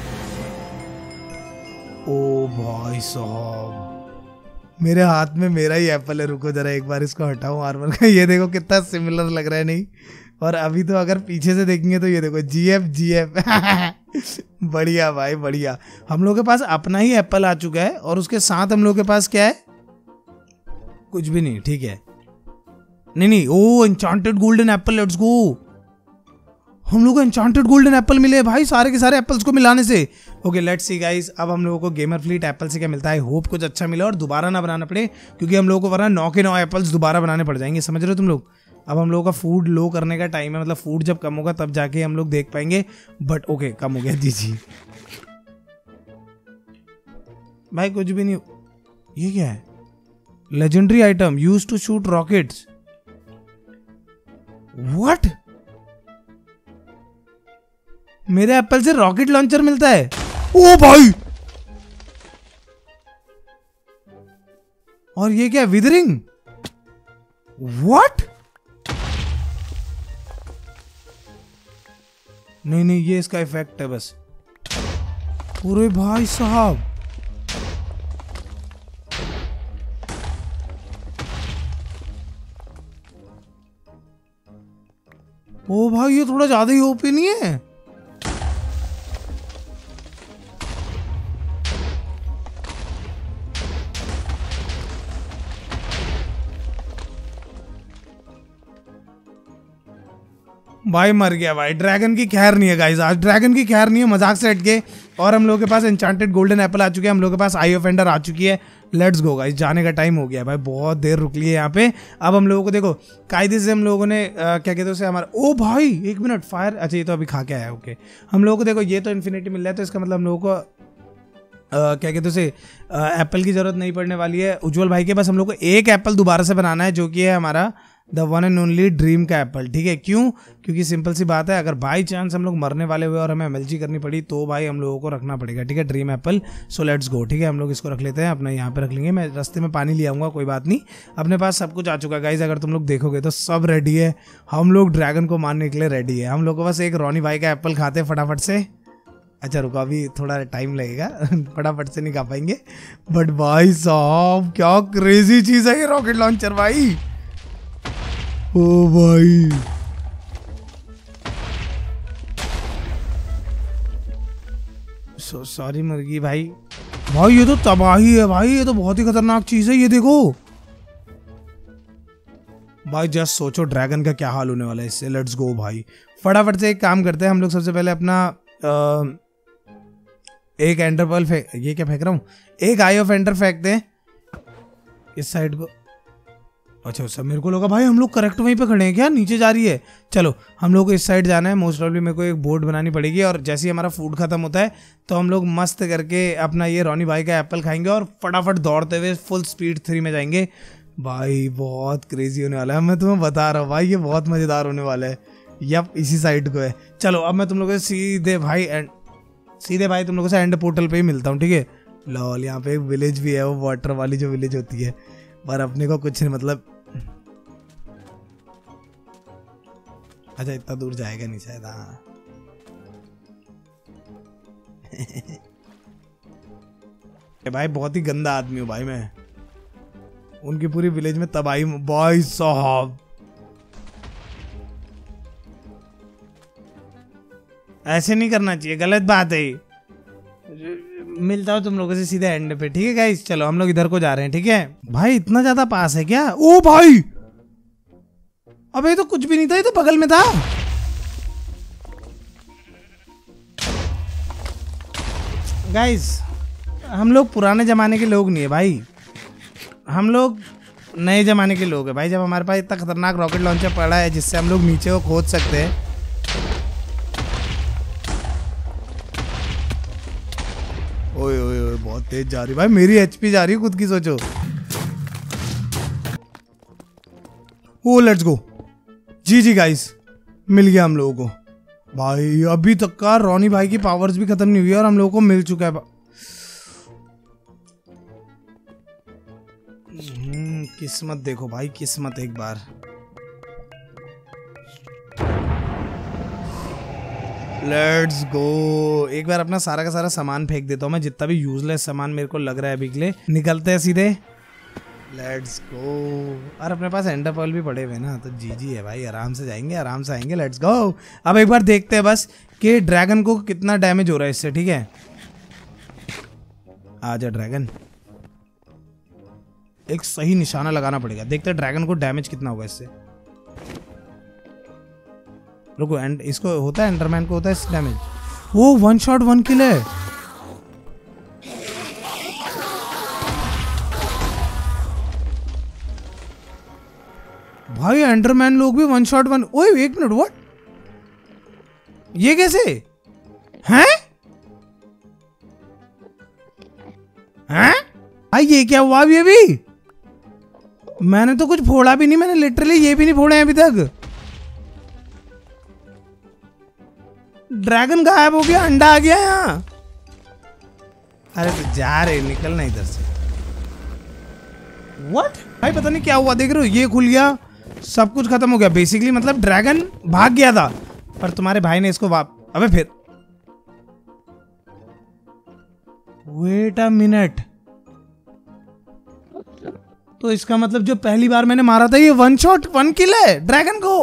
ओ भाई साहब, मेरे हाथ में मेरा ही एप्पल है। रुको जरा एक बार इसको हटाऊं आर्मर का, ये देखो कितना सिमिलर लग रहा है, नहीं। और अभी तो अगर पीछे से देखेंगे तो ये देखो GF बढ़िया भाई बढ़िया। हम लोग के पास अपना ही एप्पल आ चुका है, और उसके साथ हम लोग के पास क्या है, कुछ भी नहीं, ठीक है। नहीं, oh enchanted golden apple, let's go. हम लोग को एन्चांटेड गोल्डन एप्पल मिले भाई सारे के सारे एप्पल्स को मिलाने से। ओके लेट्स सी गाइस, अब हम लोगों को गेमर फ्लीट एप्पल से क्या मिलता है। होप कुछ अच्छा मिला और दोबारा ना बनाना पड़े, क्योंकि हम लोगों को वरना 9 के 9 एप्पल्स दोबारा बनाने पड़ जाएंगे, समझ रहे हो तुम लोग। अब हम लोगों का फूड लो करने का टाइम है, मतलब फूड जब कम होगा तब जाके हम लोग देख पाएंगे। बट ओके कम हो गया जी भाई, कुछ भी नहीं। ये क्या है? Legendary item use to shoot rockets. What? मेरे एप्पल से रॉकेट लॉन्चर मिलता है। ओ भाई, और ये क्या? विदरिंग। व्हाट? नहीं नहीं, ये इसका इफेक्ट है बस। पूरे भाई साहब, ओ भाई ये थोड़ा ज्यादा ही ओपी नहीं है? भाई मर गया भाई। ड्रैगन की खैर नहीं है गाइस, आज ड्रैगन की खैर नहीं है, मजाक से हट के। और हम लोगों के पास एन्चांटेड गोल्डन एप्पल आ चुके हैं, हम लोगों के पास आई ऑफ एंडर आ चुकी है। लेट्स गो गाइस, जाने का टाइम हो गया भाई, बहुत देर रुक लिए यहाँ पे। अब हम लोगों को देखो कायदे से हम लोगों ने क्या कहते हैं उसे, हमारा ओ भाई 1 मिनट फायर, अच्छा ये तो अभी खा के आया। ओके हम लोगों को देखो ये तो इन्फिनिटी मिल रहा है, तो इसका मतलब हम लोगों को क्या कहते हैं उसे एप्पल की जरूरत नहीं पड़ने वाली है। उज्जवल भाई के पास हम लोग को एक एप्पल दोबारा से बनाना है, जो कि है हमारा the one and only dream का एप्पल। ठीक है, क्यों? क्योंकि सिंपल सी बात है, अगर बाई चांस हम लोग मरने वाले हुए और हमें एमएलजी करनी पड़ी तो भाई हम लोगों को रखना पड़ेगा। ठीक है, dream apple. So let's go. ठीक है, हम लोग इसको रख लेते हैं, अपना यहाँ पे रख लेंगे। मैं रास्ते में पानी ले आऊँगा, कोई बात नहीं। अपने पास सब कुछ आ चुका है गाइज, अगर तुम लोग देखोगे तो सब रेडी है। हम लोग ड्रैगन को मारने के लिए रेडी है। हम लोग को बस एक रॉनी भाई का एप्पल खाते फटाफट से। अच्छा रुको, अभी थोड़ा टाइम लगेगा फटाफट से नहीं खा पाएंगे। बट भाई साहब क्या क्रेजी चीज है ये रॉकेट लॉन्चर भाई। ओ भाई सॉरी मुर्गी भाई। भाई ये तो तबाही है भाई, ये तो बहुत ही खतरनाक चीज है। ये देखो भाई, जस्ट सोचो ड्रैगन का क्या हाल होने वाला है इससे। लेट्स गो भाई, फटाफट से एक काम करते हैं हम लोग। सबसे पहले अपना एक एंडर पर्ल फेंक, ये क्या फेंक रहा हूँ, एक आई ऑफ एंडर फेंकते हैं इस साइड को। अच्छा सब मेरे को लगा भाई हम लोग करेक्ट वहीं पे खड़े हैं क्या, नीचे जा रही है। चलो हम लोग को इस साइड जाना है। मोस्ट प्रॉब्ली मेरे को एक बोर्ड बनानी पड़ेगी, और जैसे ही हमारा फूड खत्म होता है तो हम लोग मस्त करके अपना ये रॉनी भाई का एप्पल खाएंगे और फटाफट दौड़ते हुए फुल स्पीड 3 में जाएंगे। भाई बहुत क्रेजी होने वाला है, मैं तुम्हें बता रहा हूँ भाई, ये बहुत मजेदार होने वाला है। यप इसी साइड को है। चलो अब मैं तुम लोगों से सीधे भाई तुम लोगों से एंड पोर्टल पे ही मिलता हूँ। ठीक है, लॉल यहाँ पे एक विलेज भी है, वो वाटर वाली जो विलेज होती है, पर अपने को कुछ नहीं मतलब। अच्छा इतना दूर जाएगा नहीं शायद। हाँ भाई बहुत ही गंदा आदमी हूँ भाई मैं, उनकी पूरी विलेज में तबाही। भाई साहब ऐसे नहीं करना चाहिए, गलत बात है। मिलता हूँ तुम लोगों से सीधे एंड पे। ठीक है गाइस, चलो हम लोग इधर को जा रहे हैं। ठीक है भाई, इतना ज्यादा पास है क्या? ओ भाई अबे ये तो कुछ भी नहीं था, ये तो बगल में था। गाइस हम लोग पुराने जमाने के लोग नहीं है भाई, हम लोग नए जमाने के लोग हैं भाई। जब हमारे पास इतना खतरनाक रॉकेट लॉन्चर पड़ा है जिससे हम लोग नीचे को खोद सकते हैं। ओए ओए ओए बहुत तेज जा रही भाई, मेरी एचपी जा रही है खुद की, सोचो। ओ लेट्स गो, जी गाइस मिल गया हम लोगों को भाई। अभी तक का रॉनी भाई की पावर्स भी खत्म नहीं हुई और हम लोगों को मिल चुका है। किस्मत देखो भाई, किस्मत एक बार। लेट्स गो, एक बार अपना सारा का सारा सामान फेंक देता हूँ मैं, जितना भी यूजलेस सामान मेरे को लग रहा है अभी के लिए। निकलते हैं सीधे, लेट्स गो। और अपने पास एंडर पर्ल भी पड़े हुए ना, तो जी है भाई, आराम से जाएंगे आराम से आएंगे। Let's go. अब एक बार देखते हैं बस कि ड्रैगन को कितना डैमेज हो रहा है इससे। ठीक है आजा ड्रैगन, एक सही निशाना लगाना पड़ेगा। देखते हैं ड्रैगन को डैमेज कितना होगा इससे। रुको, एंड इसको होता है, एंडरमैन को होता है डैमेज। वो 1 शॉट 1 किल है। भाई एंडरमैन लोग भी 1 शॉट 1। ओए 1 मिनट, व्हाट, ये कैसे हैं? हैं भाई ये क्या हुआ अभी? अभी मैंने तो कुछ फोड़ा भी नहीं, मैंने लिटरली ये भी नहीं फोड़े हैं अभी तक। ड्रैगन गायब हो गया, अंडा आ गया यहाँ। अरे तो जा रहे, निकलना इधर से। व्हाट भाई, पता नहीं क्या हुआ, देख रहे हो ये खुल गया, सब कुछ खत्म हो गया बेसिकली। मतलब ड्रैगन भाग गया था, पर तुम्हारे भाई ने इसको अबे फिर वेट अ मिनट, तो इसका मतलब जो पहली बार मैंने मारा था ये 1 शॉट 1 किल है ड्रैगन को।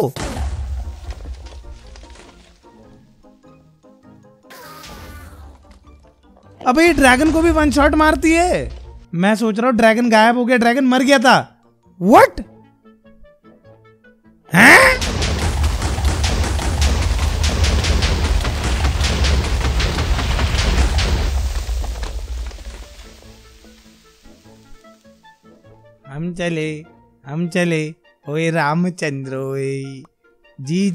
अबे ये ड्रैगन को भी 1 शॉट मारती है। मैं सोच रहा हूं ड्रैगन गायब हो गया, ड्रैगन मर गया था। व्हाट हैं? हम चले ओए रामचंद्र ओए जी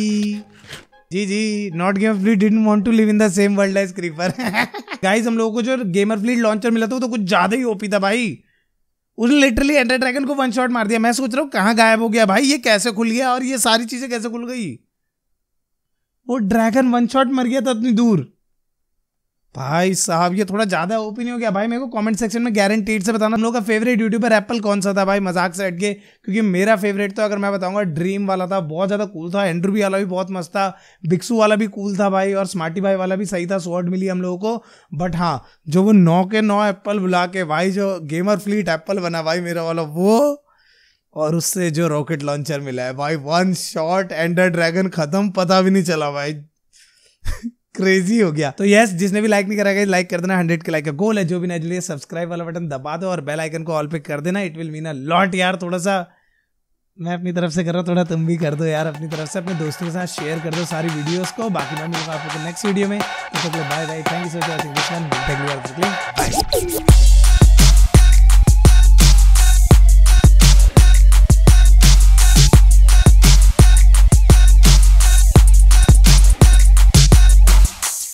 not gamer fleet didn't want to live in the same world as creeper. Guys हम लोगों को जो गेमर फ्लीट लॉन्चर मिला था वो तो कुछ ज्यादा ही ओपी था भाई। उसने लिटरली एंडर ड्रैगन को 1 शॉट मार दिया। मैं सोच रहा हूँ कहाँ गायब हो गया भाई, ये कैसे खुल गया और ये सारी चीजें कैसे खुल गई। वो ड्रैगन 1 शॉट मर गया था इतनी दूर। भाई साहब ये थोड़ा ज्यादा ओपन हो गया भाई। मेरे को कमेंट सेक्शन में गारंटीड से बताना हम लोग का फेवरेट यूट्यूबर एप्पल कौन सा था भाई, मजाक से हट के। क्योंकि मेरा फेवरेट तो अगर मैं बताऊंगा ड्रीम वाला था, बहुत ज्यादा कूल था। एंड्रू भी वाला भी बहुत मस्त था, बिक्सू वाला भी कूल था भाई, और स्मार्टी भाई वाला भी सही था। स्वॉर्ड मिली हम लोगों को। बट हाँ जो वो 9 के 9 एप्पल बुला के भाई जो गेमर फ्लीट एप्पल बना भाई मेरा वाला वो, और उससे जो रॉकेट लॉन्चर मिला है भाई 1 शॉट एंडर ड्रैगन खत्म, पता भी नहीं चला भाई। क्रेजी हो गया। तो यस, जिसने भी लाइक नहीं करा गया लाइक कर देना, 100 के लाइक का गोल है। जो भी नहीं सब्सक्राइब वाला बटन दबा दो और बेल आइकन को ऑल पे कर देना, it will mean a lot यार। थोड़ा सा मैं अपनी तरफ से कर रहा हूँ, थोड़ा तुम भी कर दो यार अपनी तरफ से, अपने दोस्तों के साथ शेयर कर दो सारी वीडियोस को। बाकी मैं मिलूंगा आपको नेक्स्ट वीडियो में। Bye bye, thank you so much.